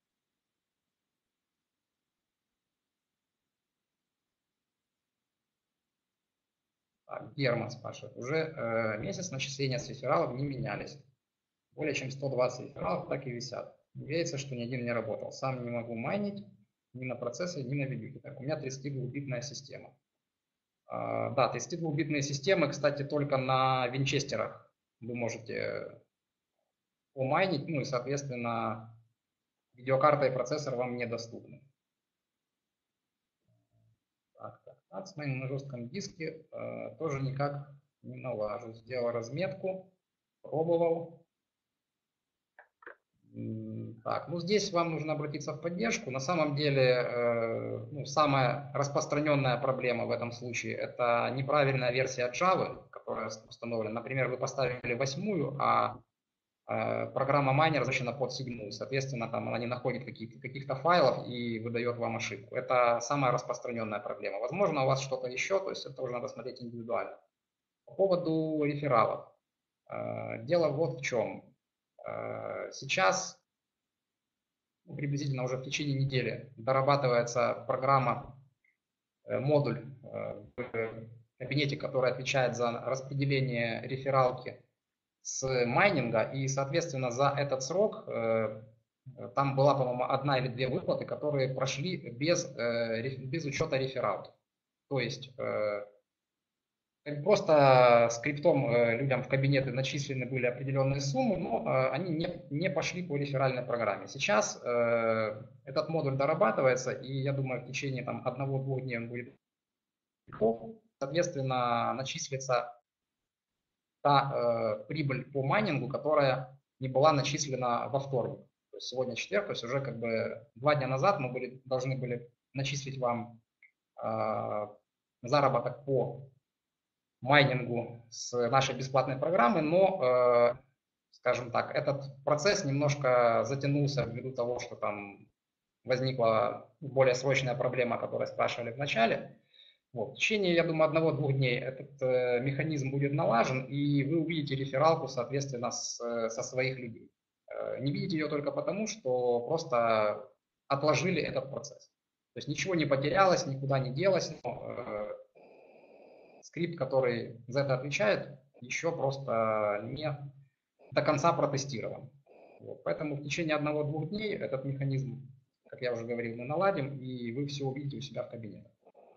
Так, Герман спрашивает. Уже э, месяц начисления с рефералов не менялись. Более чем сто двадцать рефералов так и висят. Надеется, что ни один не работал. Сам не могу майнить ни на процессе, ни на видюке. Так, у меня тридцатидвухбитная система. А, да, тридцатидвухбитные системы, кстати, только на винчестерах вы можете умайнить, ну и, соответственно, видеокарта и процессор вам недоступны. Так, так, так, с моим на жестком диске э, тоже никак не налажу. Сделал разметку, пробовал. Так, ну здесь вам нужно обратиться в поддержку. На самом деле, э, ну, самая распространенная проблема в этом случае – это неправильная версия Java, которая установлена. Например, вы поставили восьмую, а э, программа майнер разрешена под седьмую. Соответственно, там она не находит каких-то каких-то файлов и выдает вам ошибку. Это самая распространенная проблема. Возможно, у вас что-то еще, то есть это уже надо смотреть индивидуально. По поводу рефералов. Э, дело вот в чем. Сейчас, приблизительно уже в течение недели, дорабатывается программа, модуль в кабинете, который отвечает за распределение рефералки с майнинга. И, соответственно, за этот срок там была, по-моему, одна или две выплаты, которые прошли без, без учета рефералки. То есть просто скриптом людям в кабинеты начислены были определенные суммы, но они не, не пошли по реферальной программе. Сейчас э, этот модуль дорабатывается, и я думаю, в течение там, одного-двух дней он будет готов. Соответственно, начислится та э, прибыль по майнингу, которая не была начислена во вторник. То есть сегодня четверг, то есть уже как бы два дня назад мы были, должны были начислить вам э, заработок по майнингу с нашей бесплатной программы, но, э, скажем так, этот процесс немножко затянулся ввиду того, что там возникла более срочная проблема, о которой спрашивали в начале. Вот. В течение, я думаю, одного-двух дней этот э, механизм будет налажен, и вы увидите рефералку, соответственно, с, со своих людей. Э, не видите ее только потому, что просто отложили этот процесс. То есть ничего не потерялось, никуда не делось, но э, скрипт, который за это отвечает, еще просто не до конца протестирован. Вот. Поэтому в течение одного-двух дней этот механизм, как я уже говорил, мы наладим, и вы все увидите у себя в кабинете.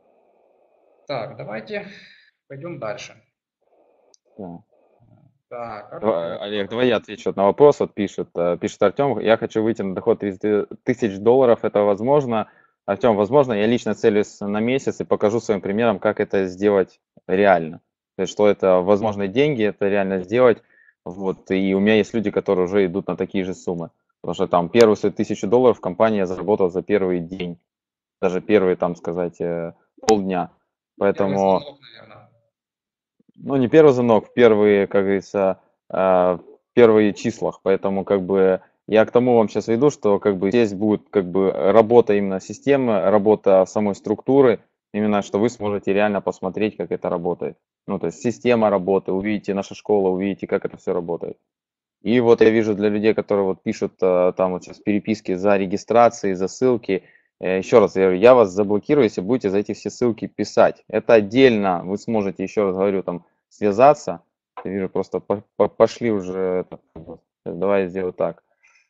Так, давайте пойдем дальше. Да. Так, Давай, Олег, давай я отвечу на вопрос. Вот пишет, пишет Артем, я хочу выйти на доход тридцать тысяч долларов, это возможно? Артем, возможно, я лично целюсь на месяц и покажу своим примером, как это сделать реально. То есть, что это возможные деньги, это реально сделать. Вот, и у меня есть люди, которые уже идут на такие же суммы. Потому что там первую свою тысячу долларов компания я заработал за первый день. Даже первые, там сказать, полдня. Поэтому, первый звонок, наверное. Ну, не первый звонок, первые, как говорится, первые числах. Поэтому, как бы, я к тому вам сейчас веду, что как бы здесь будет как бы работа именно системы, работа самой структуры, именно что вы сможете реально посмотреть, как это работает. Ну, то есть система работы, увидите наша школа, увидите, как это все работает. И вот я вижу для людей, которые вот пишут там вот сейчас переписки за регистрацией, за ссылки, еще раз я говорю, я вас заблокирую, если будете за эти все ссылки писать. Это отдельно, вы сможете, еще раз говорю, там связаться. Я вижу, просто пошли уже, давай я сделаю так.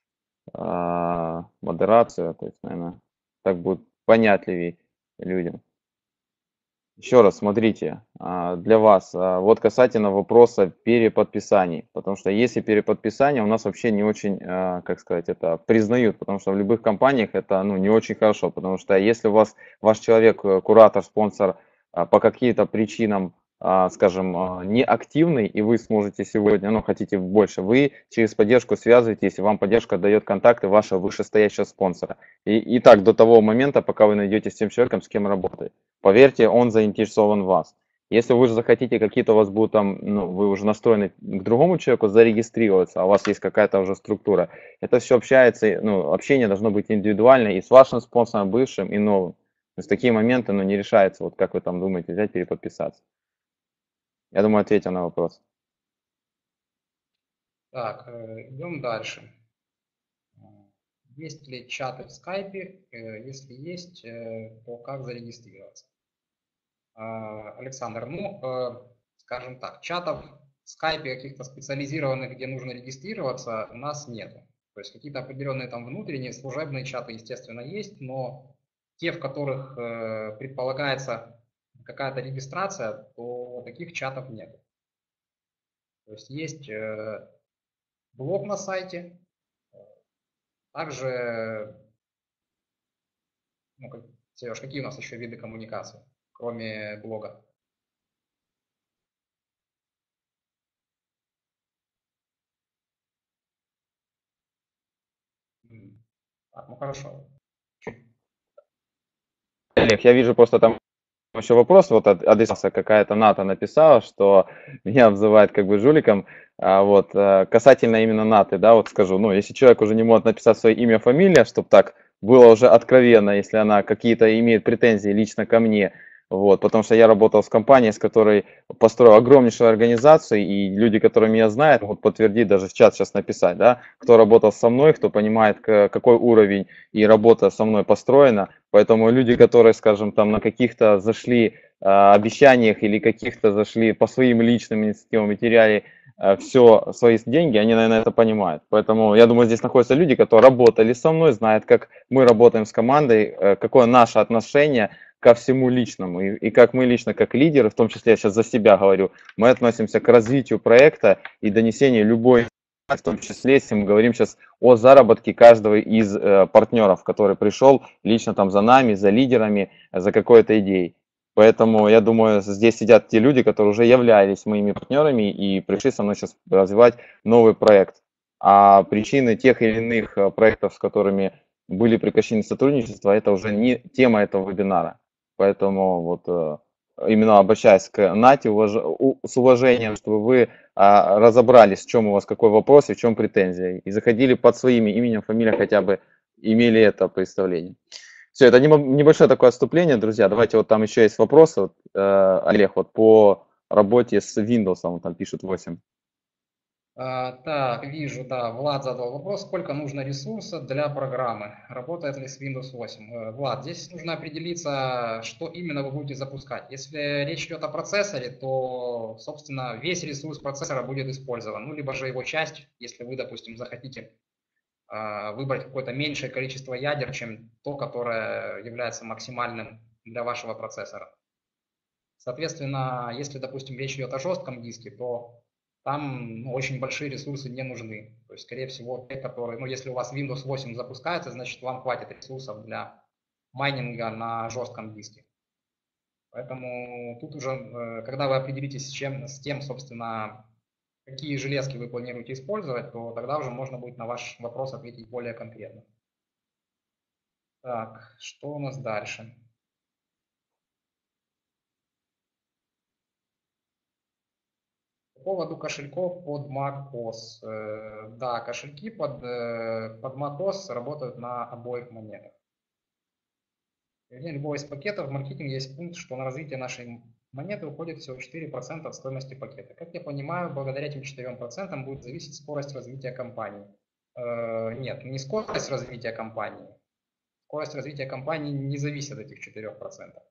Модерацию, то есть, наверное, так будет понятливее людям. Еще раз, смотрите, для вас, вот касательно вопроса переподписаний, потому что если переподписание у нас вообще не очень, как сказать, это признают, потому что в любых компаниях это, ну, не очень хорошо, потому что если у вас ваш человек, куратор, спонсор по каким-то причинам, скажем, не активный, и вы сможете сегодня, ну, хотите больше, вы через поддержку связываетесь, вам поддержка дает контакты вашего вышестоящего спонсора. И, и так до того момента, пока вы найдете с тем человеком, с кем работаете. Поверьте, он заинтересован в вас. Если вы же захотите, какие-то у вас будут там, ну, вы уже настроены к другому человеку зарегистрироваться, а у вас есть какая-то уже структура, это все общается, ну, общение должно быть индивидуальное и с вашим спонсором, бывшим, и новым. То есть такие моменты, ну, не решаются, вот как вы там думаете, взять, переподписаться. Я думаю, ответил на вопрос. Так, э, идем дальше. Есть ли чаты в скайпе? Э, Если есть, э, то как зарегистрироваться? А, Александр, ну, э, скажем так, чатов в скайпе каких-то специализированных, где нужно регистрироваться, у нас нет. То есть какие-то определенные там внутренние служебные чаты, естественно, есть, но те, в которых э, предполагается какая-то регистрация, то таких чатов нет. То есть есть э, блог на сайте, также, ну, как, Сереж, какие у нас еще виды коммуникации, кроме блога? М, Так, ну хорошо. Олег, я вижу просто там еще вопрос, вот от адреса какая-то Ната написала, что меня обзывают как бы жуликом, а вот э, касательно именно Наты, да, вот скажу, ну, если человек уже не может написать свое имя, фамилия, чтобы так было уже откровенно, если она какие-то имеет претензии лично ко мне, вот, потому что я работал с компанией, с которой построил огромнейшую организацию, и люди, которые меня знают, могут подтвердить, даже в чат сейчас написать, да, кто работал со мной, кто понимает, какой уровень и работа со мной построена. Поэтому люди, которые, скажем, там на каких-то зашли э, обещаниях или каких-то зашли по своим личным инициативам и теряли э, все свои деньги, они, наверное, это понимают. Поэтому я думаю, здесь находятся люди, которые работали со мной, знают, как мы работаем с командой, э, какое наше отношение ко всему личному. И, и как мы лично, как лидеры, в том числе я сейчас за себя говорю, мы относимся к развитию проекта и донесению любой, в том числе, если мы говорим сейчас о заработке каждого из э, партнеров, который пришел лично там за нами, за лидерами, за какой-то идеей. Поэтому я думаю, здесь сидят те люди, которые уже являлись моими партнерами и пришли со мной сейчас развивать новый проект. А причины тех или иных э, проектов, с которыми были прекращены сотрудничества, это уже не тема этого вебинара. Поэтому вот э, именно обращаясь к Нате уваж... у- с уважением, чтобы вы а, разобрались, в чем у вас какой вопрос и в чем претензия, и заходили под своим именем, фамилией, хотя бы имели это представление. Все, это немо- небольшое такое отступление, друзья. Давайте вот там еще есть вопросы. Вот, э, Олег, вот по работе с Windows, он там пишет восемь. А, Так, вижу, да, Влад задал вопрос, сколько нужно ресурса для программы, работает ли с Windows восемь. Э, Влад, здесь нужно определиться, что именно вы будете запускать. Если речь идет о процессоре, то, собственно, весь ресурс процессора будет использован, ну, либо же его часть, если вы, допустим, захотите а, выбрать какое-то меньшее количество ядер, чем то, которое является максимальным для вашего процессора. Соответственно, если, допустим, речь идет о жестком диске, то там, ну, очень большие ресурсы не нужны. То есть, скорее всего, те, которые, ну, если у вас Windows восемь запускается, значит, вам хватит ресурсов для майнинга на жестком диске. Поэтому тут уже, э, когда вы определитесь с, чем, с тем, собственно, какие железки вы планируете использовать, то тогда уже можно будет на ваш вопрос ответить более конкретно. Так, что у нас дальше? По поводу кошельков под macOS. Э, Да, кошельки под, э, под macOS работают на обоих монетах. В любого из пакетов в маркетинге есть пункт, что на развитие нашей монеты уходит всего четыре процента от стоимости пакета. Как я понимаю, благодаря этим четырем процентам будет зависеть скорость развития компании. Э, Нет, не скорость развития компании. Скорость развития компании не зависит от этих четырёх процентов.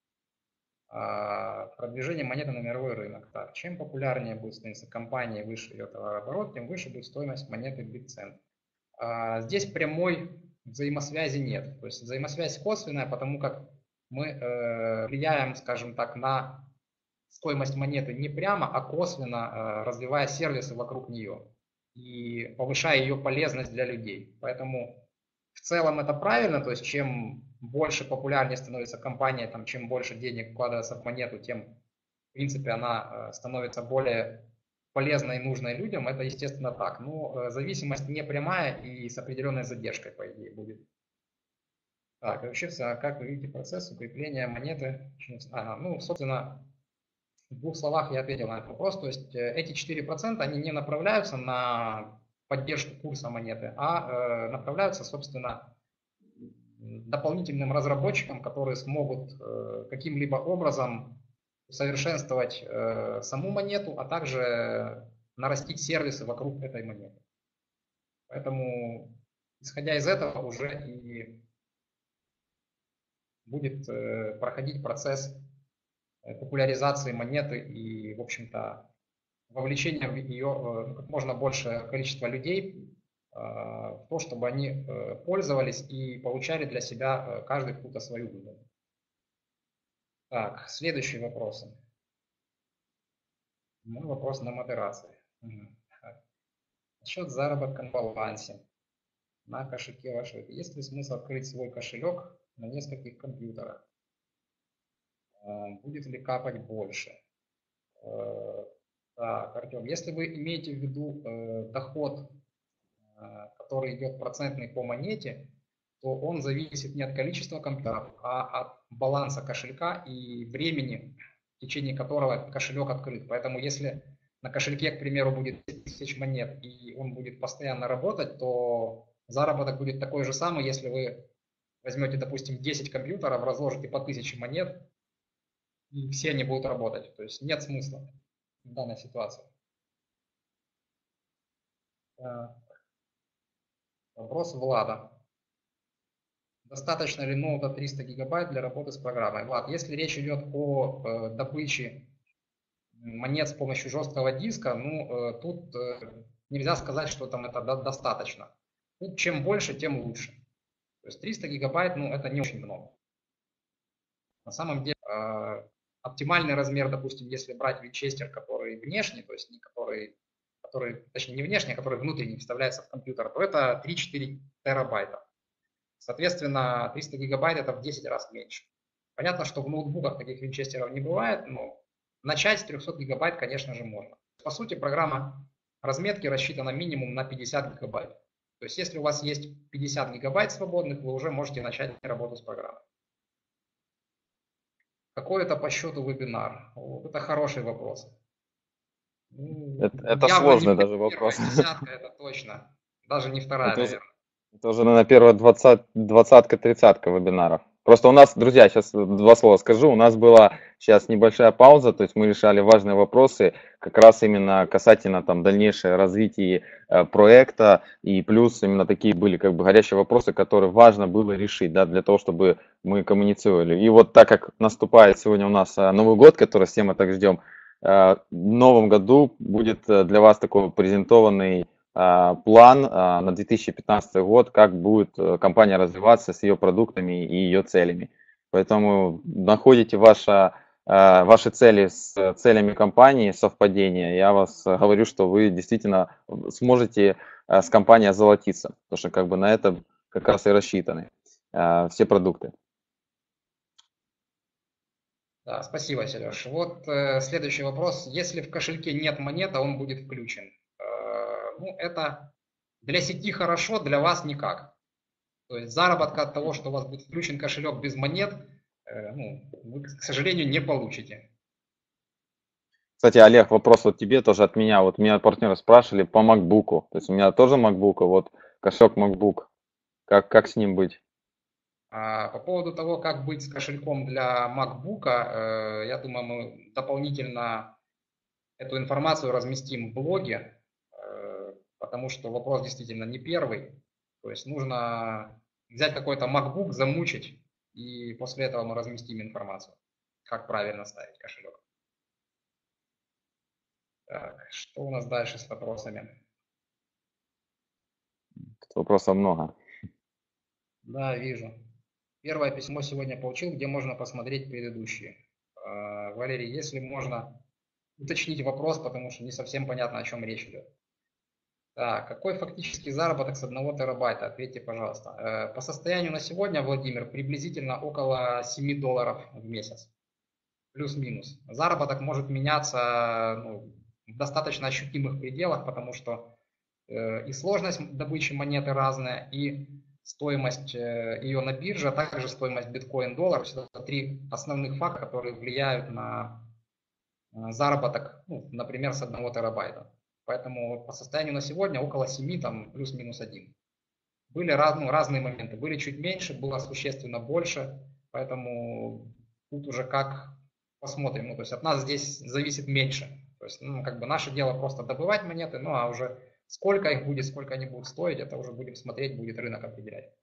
А, Продвижение монеты на мировой рынок. Так, чем популярнее будет становиться компания, выше ее товарооборот, тем выше будет стоимость монеты Bitcent. А, Здесь прямой взаимосвязи нет. То есть взаимосвязь косвенная, потому как мы э, влияем, скажем так, на стоимость монеты не прямо, а косвенно, э, развивая сервисы вокруг нее и повышая ее полезность для людей. Поэтому в целом это правильно, то есть чем больше популярнее становится компания, там, чем больше денег вкладывается в монету, тем, в принципе, она э, становится более полезной и нужной людям, это естественно так. Но э, зависимость не прямая и с определенной задержкой, по идее, будет. Так, и вообще, а как вы видите процесс укрепления монеты? Ага, ну, собственно, В двух словах я ответил на этот вопрос. То есть эти четыре процента, они не направляются на поддержку курса монеты, а направляются, собственно, дополнительным разработчикам, которые смогут каким-либо образом усовершенствовать саму монету, а также нарастить сервисы вокруг этой монеты. Поэтому, исходя из этого, уже и будет проходить процесс популяризации монеты и, в общем-то, вовлечения в ее как можно большее количество людей в то, чтобы они пользовались и получали для себя каждый какую-то свою выгоду. Так, следующие вопросы. Мой вопрос на модерации. Насчет заработка на балансе на кошельке вашего. Есть ли смысл открыть свой кошелек на нескольких компьютерах? Будет ли капать больше? Так, Артем, если вы имеете в виду э, доход, э, который идет процентный по монете, то он зависит не от количества компьютеров, а от баланса кошелька и времени, в течение которого кошелек открыт. Поэтому если на кошельке, к примеру, будет тысяч монет и он будет постоянно работать, то заработок будет такой же самый, если вы возьмете, допустим, десять компьютеров, разложите по тысяче монет, и все они будут работать. То есть нет смысла в данной ситуации. Вопрос Влада. Достаточно ли ноута триста гигабайт для работы с программой? Влад, если речь идет о э, добыче монет с помощью жесткого диска, ну, э, тут э, нельзя сказать, что там это до достаточно. Тут чем больше, тем лучше. То есть триста гигабайт, ну, это не очень много. На самом деле, э, оптимальный размер, допустим, если брать винчестер, который внешний, то есть не который, который, точнее не внешний, а который внутренний вставляется в компьютер, то это три-четыре терабайта. Соответственно, триста гигабайт это в десять раз меньше. Понятно, что в ноутбуках таких винчестеров не бывает, но начать с трёхсот гигабайт, конечно же, можно. По сути, программа разметки рассчитана минимум на пятьдесят гигабайт. То есть, если у вас есть пятьдесят гигабайт свободных, вы уже можете начать работу с программой. Какой это по счету вебинар? Вот это хороший вопрос. Это, это сложный даже вопрос. Десятка, это точно. Даже не вторая, это наверное. Уже, это уже, наверное, первая двадцатка-тридцатка вебинаров. Просто у нас, друзья, сейчас два слова скажу. У нас была сейчас небольшая пауза, то есть мы решали важные вопросы, как раз именно касательно там дальнейшего развития э, проекта, и плюс именно такие были как бы горячие вопросы, которые важно было решить, да, для того, чтобы мы коммуницировали. И вот так как наступает сегодня у нас э, Новый год, который все мы так ждем, э, в новом году будет для вас такой презентованный план на две тысячи пятнадцатый год, как будет компания развиваться с ее продуктами и ее целями. Поэтому находите ваши, ваши цели с целями компании, совпадения. Я вас говорю, что вы действительно сможете с компанией озолотиться, потому что как бы на это как раз и рассчитаны все продукты. Да, спасибо, Сереж. Вот э, следующий вопрос. Если в кошельке нет монет, а он будет включен? Ну, это для сети хорошо, для вас никак. То есть заработка от того, что у вас будет включен кошелек без монет, ну, вы, к сожалению, не получите. Кстати, Олег, вопрос вот тебе тоже от меня. Вот меня партнеры спрашивали по MacBook. То есть у меня тоже MacBook, вот кошелек MacBook. Как, как с ним быть? А по поводу того, как быть с кошельком для MacBook, я думаю, мы дополнительно эту информацию разместим в блоге. Потому что вопрос действительно не первый. То есть нужно взять какой-то MacBook, замучить, и после этого мы разместим информацию, как правильно ставить кошелек. Так, что у нас дальше с вопросами? Вопросов много. Да, вижу. Первое письмо сегодня получил, где можно посмотреть предыдущие. Валерий, если можно уточнить вопрос, потому что не совсем понятно, о чем речь идет. Так, какой фактический заработок с одного терабайта? Ответьте, пожалуйста. По состоянию на сегодня, Владимир, приблизительно около семи долларов в месяц. Плюс-минус. Заработок может меняться, ну, в достаточно ощутимых пределах, потому что э, и сложность добычи монеты разная, и стоимость э, ее на бирже, а также стоимость биткоин-доллар. Это три основных фактора, которые влияют на заработок, ну, например, с одного терабайта. Поэтому по состоянию на сегодня около семи, там плюс-минус один. Были раз, ну, разные моменты, были чуть меньше, было существенно больше, поэтому тут уже как посмотрим. Ну, то есть от нас здесь зависит меньше. То есть, ну, как бы наше дело просто добывать монеты, ну а уже сколько их будет, сколько они будут стоить, это уже будем смотреть, будет рынок определять.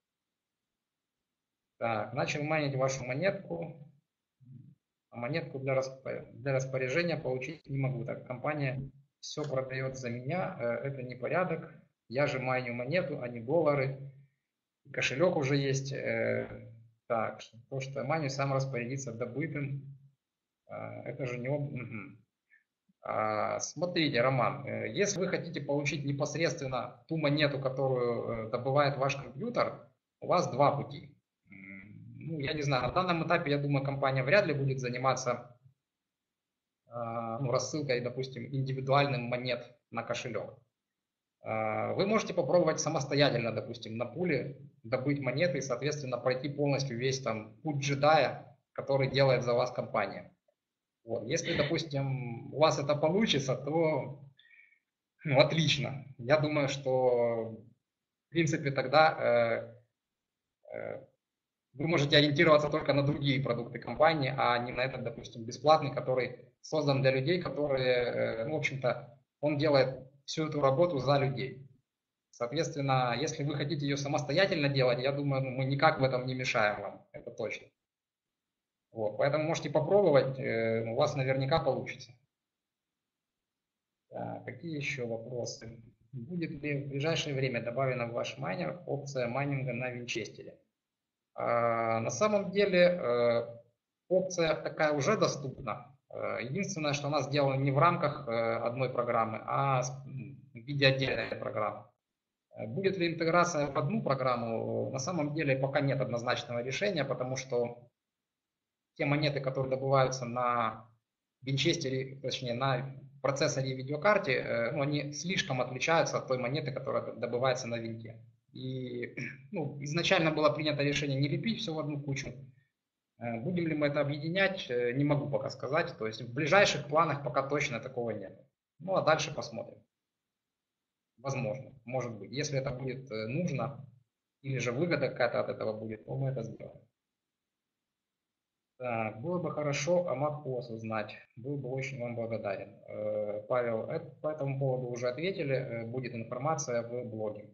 Так, начал майнить вашу монетку. А монетку для, распо- для распоряжения получить не могу. Так, компания все продает за меня, э, это непорядок. Я же майню монету, а не доллары. Кошелек уже есть. э, Так, что- то, что я майню, сам распорядиться добытым. А, Это же не... об- Мгм. А, Смотрите, Роман, э, если вы хотите получить непосредственно ту монету, которую э, добывает ваш компьютер, у вас два пути. М, Ну, я не знаю, на данном этапе, я думаю, компания вряд ли будет заниматься а, ну, рассылкой, допустим, индивидуальным монет на кошелек. А, Вы можете попробовать самостоятельно, допустим, на пуле добыть монеты и, соответственно, пройти полностью весь там путь джедая, который делает за вас компания. Вот. Если, допустим, у вас это получится, то ну, отлично. Я думаю, что в принципе тогда э, э, вы можете ориентироваться только на другие продукты компании, а не на этот, допустим, бесплатный, который создан для людей, которые, э, ну, в общем-то, он делает всю эту работу за людей. Соответственно, если вы хотите ее самостоятельно делать, я думаю, ну, мы никак в этом не мешаем вам, это точно. Вот, поэтому можете попробовать, э, у вас наверняка получится. Так, какие еще вопросы? Будет ли в ближайшее время добавлена в ваш майнер опция майнинга на винчестере? А, на самом деле э, опция такая уже доступна. Э, Единственное, что она сделана не в рамках э, одной программы, а с- в виде отдельной программы. Э, Будет ли интеграция в одну программу? На самом деле пока нет однозначного решения, потому что те монеты, которые добываются на винчестере, точнее на процессоре и видеокарте, э, ну, они слишком отличаются от той монеты, которая добывается на винте. И ну, изначально было принято решение не лепить все в одну кучу. Э, Будем ли мы это объединять, э, не могу пока сказать. То есть в ближайших планах пока точно такого нет. Ну а дальше посмотрим. Возможно, может быть. Если это будет э, нужно, или же выгода какая-то от этого будет, то мы это сделаем. Так, было бы хорошо о МакОС узнать. Был бы очень вам благодарен. Э, Павел, это, по этому поводу уже ответили. Э, Будет информация в блоге.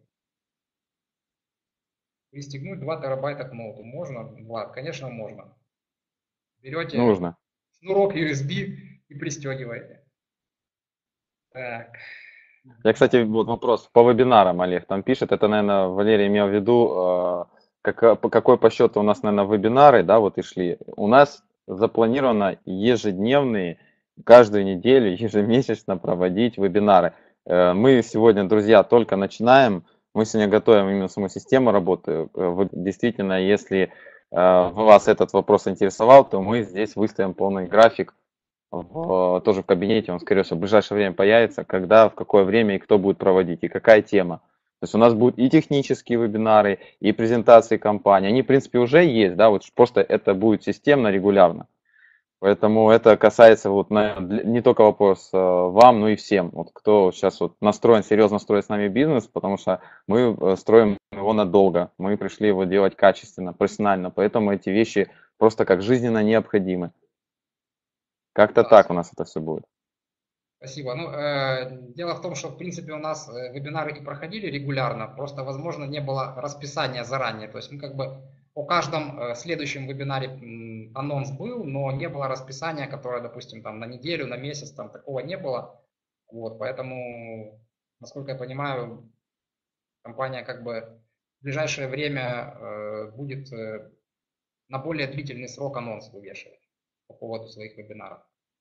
Пристегнуть два терабайта к ноуту. Можно, Влад? Конечно, можно. Берете Нужно. шнурок ю эс би и пристегиваете. Так. Я, кстати, вот вопрос по вебинарам, Олег, там пишет, это, наверное, Валерий имел в виду, э, как, по какой по счету у нас, наверное, вебинары, да, вот и шли. У нас запланировано ежедневные, каждую неделю, ежемесячно проводить вебинары. Э, мы сегодня, друзья, только начинаем, мы сегодня готовим именно саму систему работы. Э, вы, действительно, если э, вас этот вопрос интересовал, то мы здесь выставим полный график в, тоже в кабинете, он, скорее всего, в ближайшее время появится, когда, в какое время и кто будет проводить, и какая тема. То есть у нас будут и технические вебинары, и презентации компании. Они, в принципе, уже есть, да, вот просто это будет системно, регулярно. Поэтому это касается вот на, не только вопрос э, вам, но и всем, вот, кто сейчас вот настроен, серьезно строить с нами бизнес, потому что мы э, строим его надолго, мы пришли его делать качественно, профессионально, поэтому эти вещи просто как жизненно необходимы. Как-то Да, так у нас это все будет. спасибо. Ну, э, дело в том, что, в принципе, у нас э, вебинары и проходили регулярно, просто, возможно, не было расписания заранее. То есть мы как бы о каждом э, следующем вебинаре м, анонс был, но не было расписания, которое, допустим, там на неделю, на месяц, там такого не было. Вот, поэтому, насколько я понимаю, компания как бы в ближайшее время э, будет э, на более длительный срок анонс вывешивать по поводу своих вебинаров.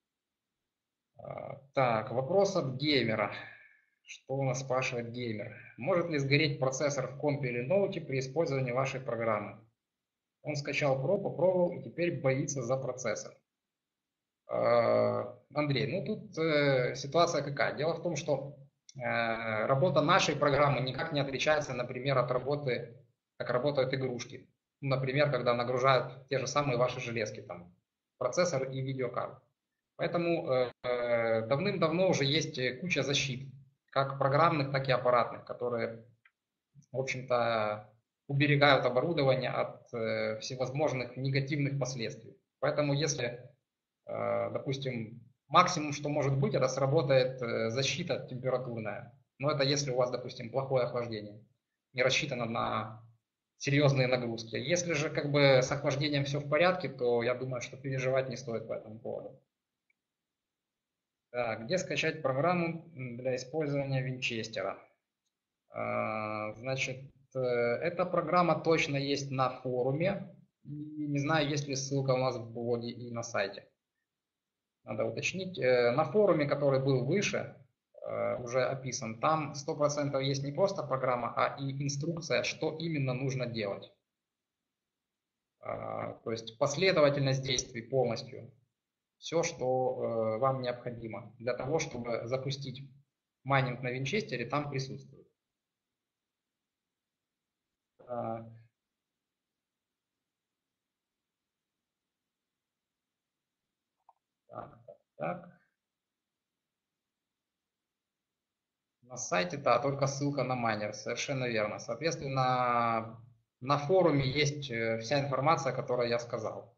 А, Так, вопрос от геймера. Что у нас спрашивает геймер? Может ли сгореть процессор в компе или ноуте при использовании вашей программы? Он скачал про, попробовал и теперь боится за процессор. А, Андрей, ну тут э, ситуация какая? Дело в том, что э, работа нашей программы никак не отличается, например, от работы, как работают игрушки. Например, когда нагружают те же самые ваши железки, там, процессор и видеокарту. Поэтому давным-давно уже есть куча защит, как программных, так и аппаратных, которые, в общем-то, уберегают оборудование от всевозможных негативных последствий. Поэтому если, допустим, максимум, что может быть, это сработает защита температурная. Но это если у вас, допустим, плохое охлаждение, не рассчитано на серьезные нагрузки. Если же как бы с охлаждением все в порядке, то я думаю, что переживать не стоит по этому поводу. Так, где скачать программу для использования винчестера? Значит, эта программа точно есть на форуме. И не знаю, есть ли ссылка у нас в блоге и на сайте. Надо уточнить. На форуме, который был выше, уже описан, там сто процентов есть не просто программа, а и инструкция, что именно нужно делать. То есть последовательность действий полностью. Все, что вам необходимо для того, чтобы запустить майнинг на винчестере, там присутствует. Так, так, так. На сайте, да, только ссылка на майнер, совершенно верно. Соответственно, на форуме есть вся информация, которую я сказал.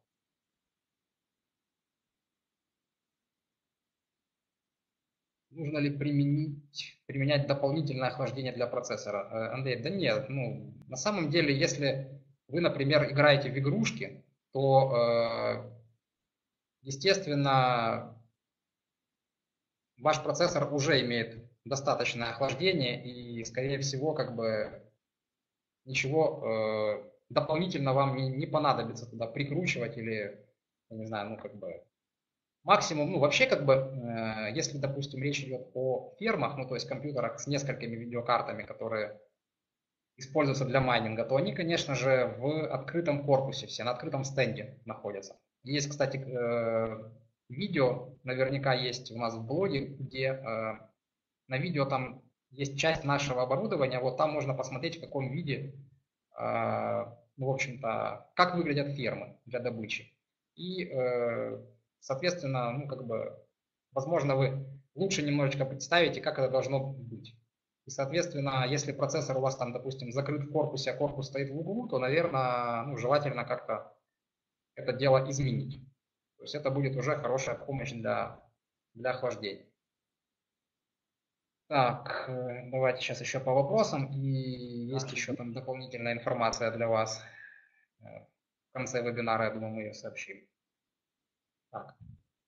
Нужно ли применить, применять дополнительное охлаждение для процессора? Андрей, да нет, ну, на самом деле, если вы, например, играете в игрушки, то, естественно, ваш процессор уже имеет достаточное охлаждение и, скорее всего, как бы ничего дополнительно вам не, не понадобится туда прикручивать или, я не знаю, ну, как бы максимум, ну, вообще, как бы, э, если, допустим, речь идет о фермах, ну, то есть компьютерах с несколькими видеокартами, которые используются для майнинга, то они, конечно же, в открытом корпусе все, на открытом стенде находятся. Есть, кстати, э, видео, наверняка есть у нас в блоге, где э, на видео там есть часть нашего оборудования, вот там можно посмотреть, в каком виде, э, ну, в общем-то, как выглядят фермы для добычи. И э, соответственно, ну, как бы, возможно, вы лучше немножечко представите, как это должно быть. И, соответственно, если процессор у вас там, допустим, закрыт в корпусе, а корпус стоит в углу, то, наверное, ну, желательно как-то это дело изменить. То есть это будет уже хорошая помощь для, для охлаждения. Так, давайте сейчас еще по вопросам. И есть еще там дополнительная информация для вас. В конце вебинара, я думаю, мы ее сообщим. Так.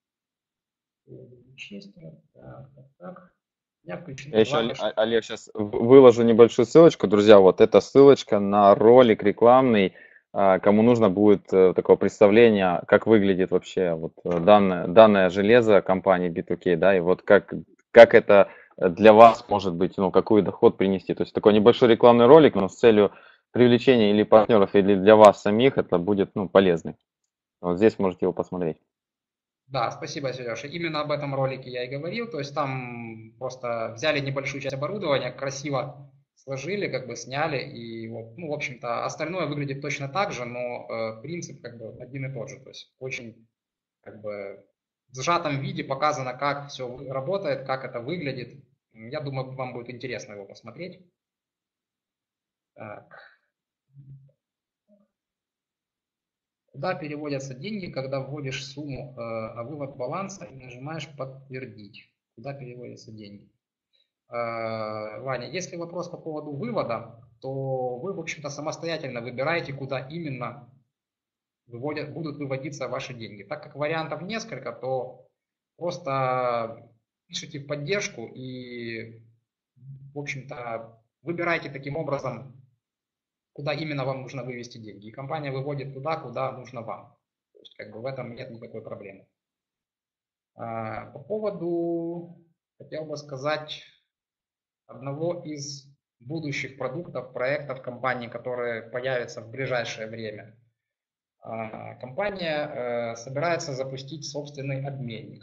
Так, так, так. Я еще, Олег, сейчас выложу небольшую ссылочку, друзья. Вот эта ссылочка на ролик рекламный. Кому нужно будет такое представление, как выглядит вообще вот данное, данное железо компании би ту кей, да, и вот как, как это для вас может быть, ну, какой доход принести. То есть такой небольшой рекламный ролик, но с целью привлечения или партнеров, или для вас самих это будет, ну, полезный. Вот здесь можете его посмотреть. Да, спасибо, Сережа. Именно об этом ролике я и говорил. То есть там просто взяли небольшую часть оборудования, красиво сложили, как бы сняли, и вот, ну, в общем-то, остальное выглядит точно так же, но э, принцип как бы один и тот же. То есть очень как бы в сжатом виде показано, как все работает, как это выглядит. Я думаю, вам будет интересно его посмотреть. Так. Куда переводятся деньги, когда вводишь сумму, а вывод баланса и нажимаешь подтвердить? Куда переводятся деньги? Ваня, если вопрос по поводу вывода, то вы, в общем-то, самостоятельно выбираете, куда именно выводят, будут выводиться ваши деньги. Так как вариантов несколько, то просто пишите в поддержку и, в общем-то, выбирайте таким образом, куда именно вам нужно вывести деньги. И компания выводит туда, куда нужно вам. То есть, как бы в этом нет никакой проблемы. По поводу, хотел бы сказать, одного из будущих продуктов, проектов компании, которые появятся в ближайшее время. Компания собирается запустить собственный обменник.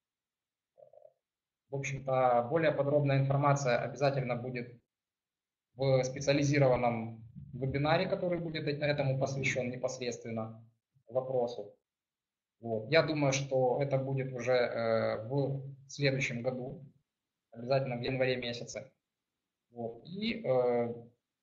В общем-то, более подробная информация обязательно будет в специализированном вебинаре, который будет этому посвящен непосредственно вопросу. Вот. Я думаю, что это будет уже э, в следующем году, обязательно в январе месяце. Вот. И, э,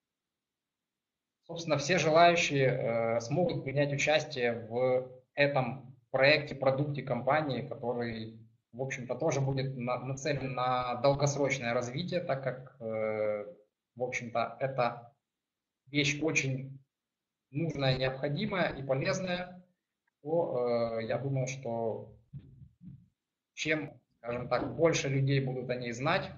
собственно, все желающие э, смогут принять участие в этом проекте, продукте компании, который, в общем-то, тоже будет на, нацелен на долгосрочное развитие, так как, э, в общем-то, это вещь очень нужная, необходимая и полезная, то э, я думаю, что чем, скажем так, больше людей будут о ней знать,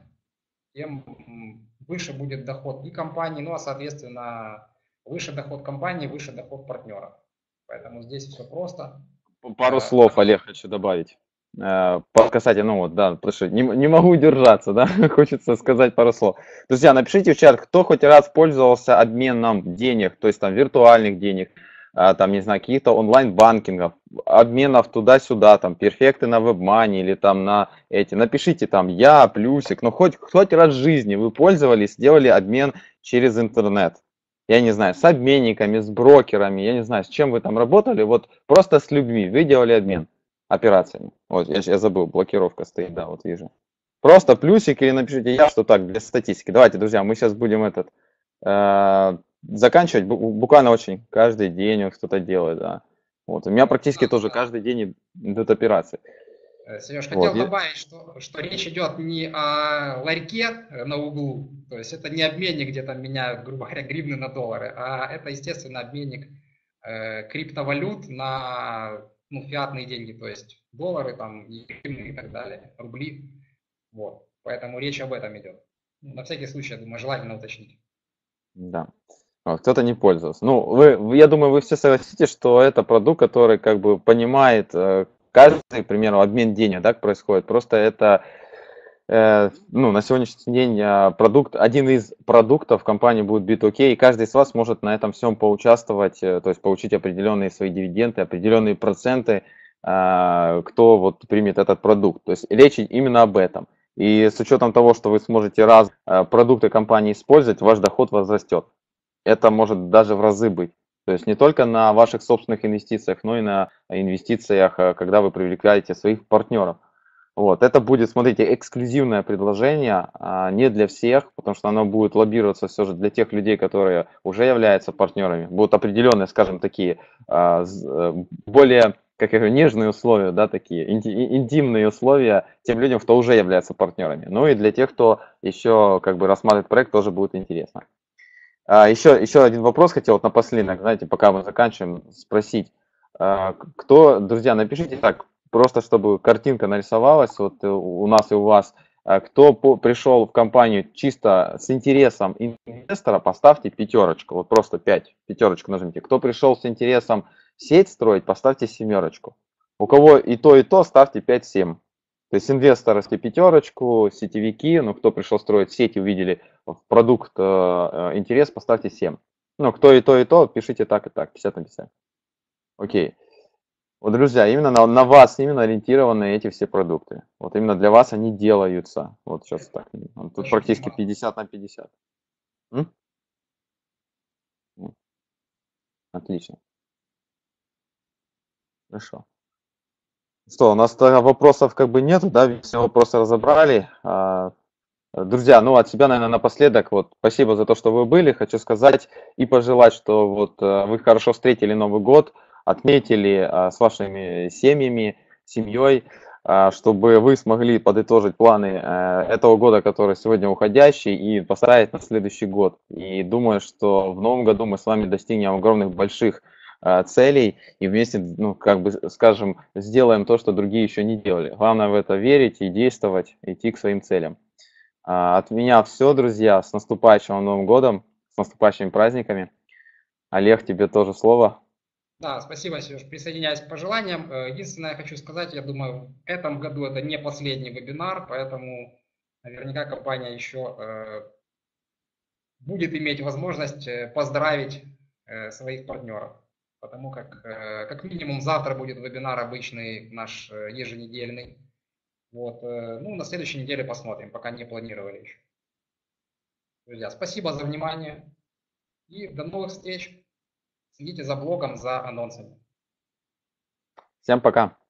тем выше будет доход и компании, ну а соответственно выше доход компании, выше доход партнера. Поэтому здесь все просто. Пару слов, Олег, хочу добавить. Э, по- Кстати, ну вот, да, потому что не, не могу удержаться, да, хочется сказать пару слов. Друзья, напишите в чат, кто хоть раз пользовался обменом денег, то есть там виртуальных денег, а, там, не знаю, каких-то онлайн-банкингов, обменов туда-сюда, там, перфекты на WebMoney или там на эти. Напишите там я, плюсик, ну хоть, хоть раз в жизни вы пользовались, сделали обмен через интернет. Я не знаю, с обменниками, с брокерами, я не знаю, с чем вы там работали, вот просто с людьми вы делали обмен операциями. Вот, я, я забыл, блокировка стоит, да, вот вижу. Просто плюсик или напишите я, что так, для статистики. Давайте, друзья, мы сейчас будем этот э, заканчивать. Бу- Буквально очень каждый день вот кто-то делает, да. Вот, у меня практически тоже каждый день идут операции. Сереж, Вот, хотел я- добавить, что, что речь идет не о ларьке на углу, то есть это не обменник, где там меняют, грубо говоря, гривны на доллары, а это, естественно, обменник э, криптовалют на ну, фиатные деньги, то есть доллары, там, и гривны и так далее, рубли. Вот. Поэтому речь об этом идет. Ну, на всякий случай, я думаю, желательно уточнить. да. Вот, кто-то не пользовался. Ну, вы, вы- я думаю, вы все согласитесь, что это продукт, который как бы понимает э, каждый, к примеру, обмен денег, да, происходит. Просто это, э, ну, на сегодняшний день э, продукт, один из продуктов компании будет би ту кей, и каждый из вас может на этом всем поучаствовать, э, то есть получить определенные свои дивиденды, определенные проценты, э, кто вот примет этот продукт. То есть речь именно об этом. И с учетом того, что вы сможете раз э, продукты компании использовать, ваш доход возрастет. Это может даже в разы быть. То есть не только на ваших собственных инвестициях, но и на инвестициях, э, когда вы привлекаете своих партнеров. Вот, это будет, смотрите, эксклюзивное предложение, а, не для всех, потому что оно будет лоббироваться все же для тех людей, которые уже являются партнерами. Будут определенные, скажем, такие а, з- э, более, как я говорю, нежные условия, да, такие инти- и- интимные условия тем людям, кто уже является партнерами. Ну и для тех, кто еще как бы рассматривает проект, тоже будет интересно. А, еще, еще один вопрос хотел вот напоследок, знаете, пока мы заканчиваем, спросить. А, к- Кто, друзья, напишите так, просто чтобы картинка нарисовалась вот э, у нас и у вас. А, Кто по- пришел в компанию чисто с интересом инвестора, поставьте пятерочку, вот просто пять, пятерочку нажмите. Кто пришел с интересом сеть строить, поставьте семерочку. У кого и то, и то, ставьте пять-семь. То есть инвесторы пятерочку, сетевики, ну кто пришел строить сеть, увидели в продукт э, э, интерес, поставьте семь. Ну, кто и то, и то, пишите так и так, пятьдесят на пятьдесят. Окей. Вот, друзья, именно на, на вас именно ориентированы эти все продукты. Вот именно для вас они делаются. Вот сейчас так. Тут практически пятьдесят на пятьдесят. М? М, Отлично. Хорошо. Что, у нас тогда вопросов как бы нету, да? Все вопросы разобрали. А, Друзья, ну от себя, наверное, напоследок, вот спасибо за то, что вы были. Хочу сказать и пожелать, что вот э, вы хорошо встретили Новый год, отметили а, с вашими семьями, семьей, а, чтобы вы смогли подытожить планы э, этого года, который сегодня уходящий, и поставить на следующий год. И думаю, что в новом году мы с вами достигнем огромных больших э, целей и вместе, ну, как бы, скажем, сделаем то, что другие еще не делали. Главное в это верить и действовать, идти к своим целям. А, От меня все, друзья. С наступающим Новым годом, с наступающими праздниками. Олег, тебе тоже слово. Да, спасибо, Сереж. Присоединяюсь к пожеланиям. Э, Единственное, я хочу сказать, я думаю, в этом году это не последний вебинар, поэтому наверняка компания еще э, будет иметь возможность э, поздравить э, своих партнеров. Потому как, э, как минимум, завтра будет вебинар обычный, наш э, еженедельный. Вот, э, ну, на следующей неделе посмотрим, пока не планировали еще. Друзья, спасибо за внимание и до новых встреч. Следите за блогом, за анонсами. Всем пока.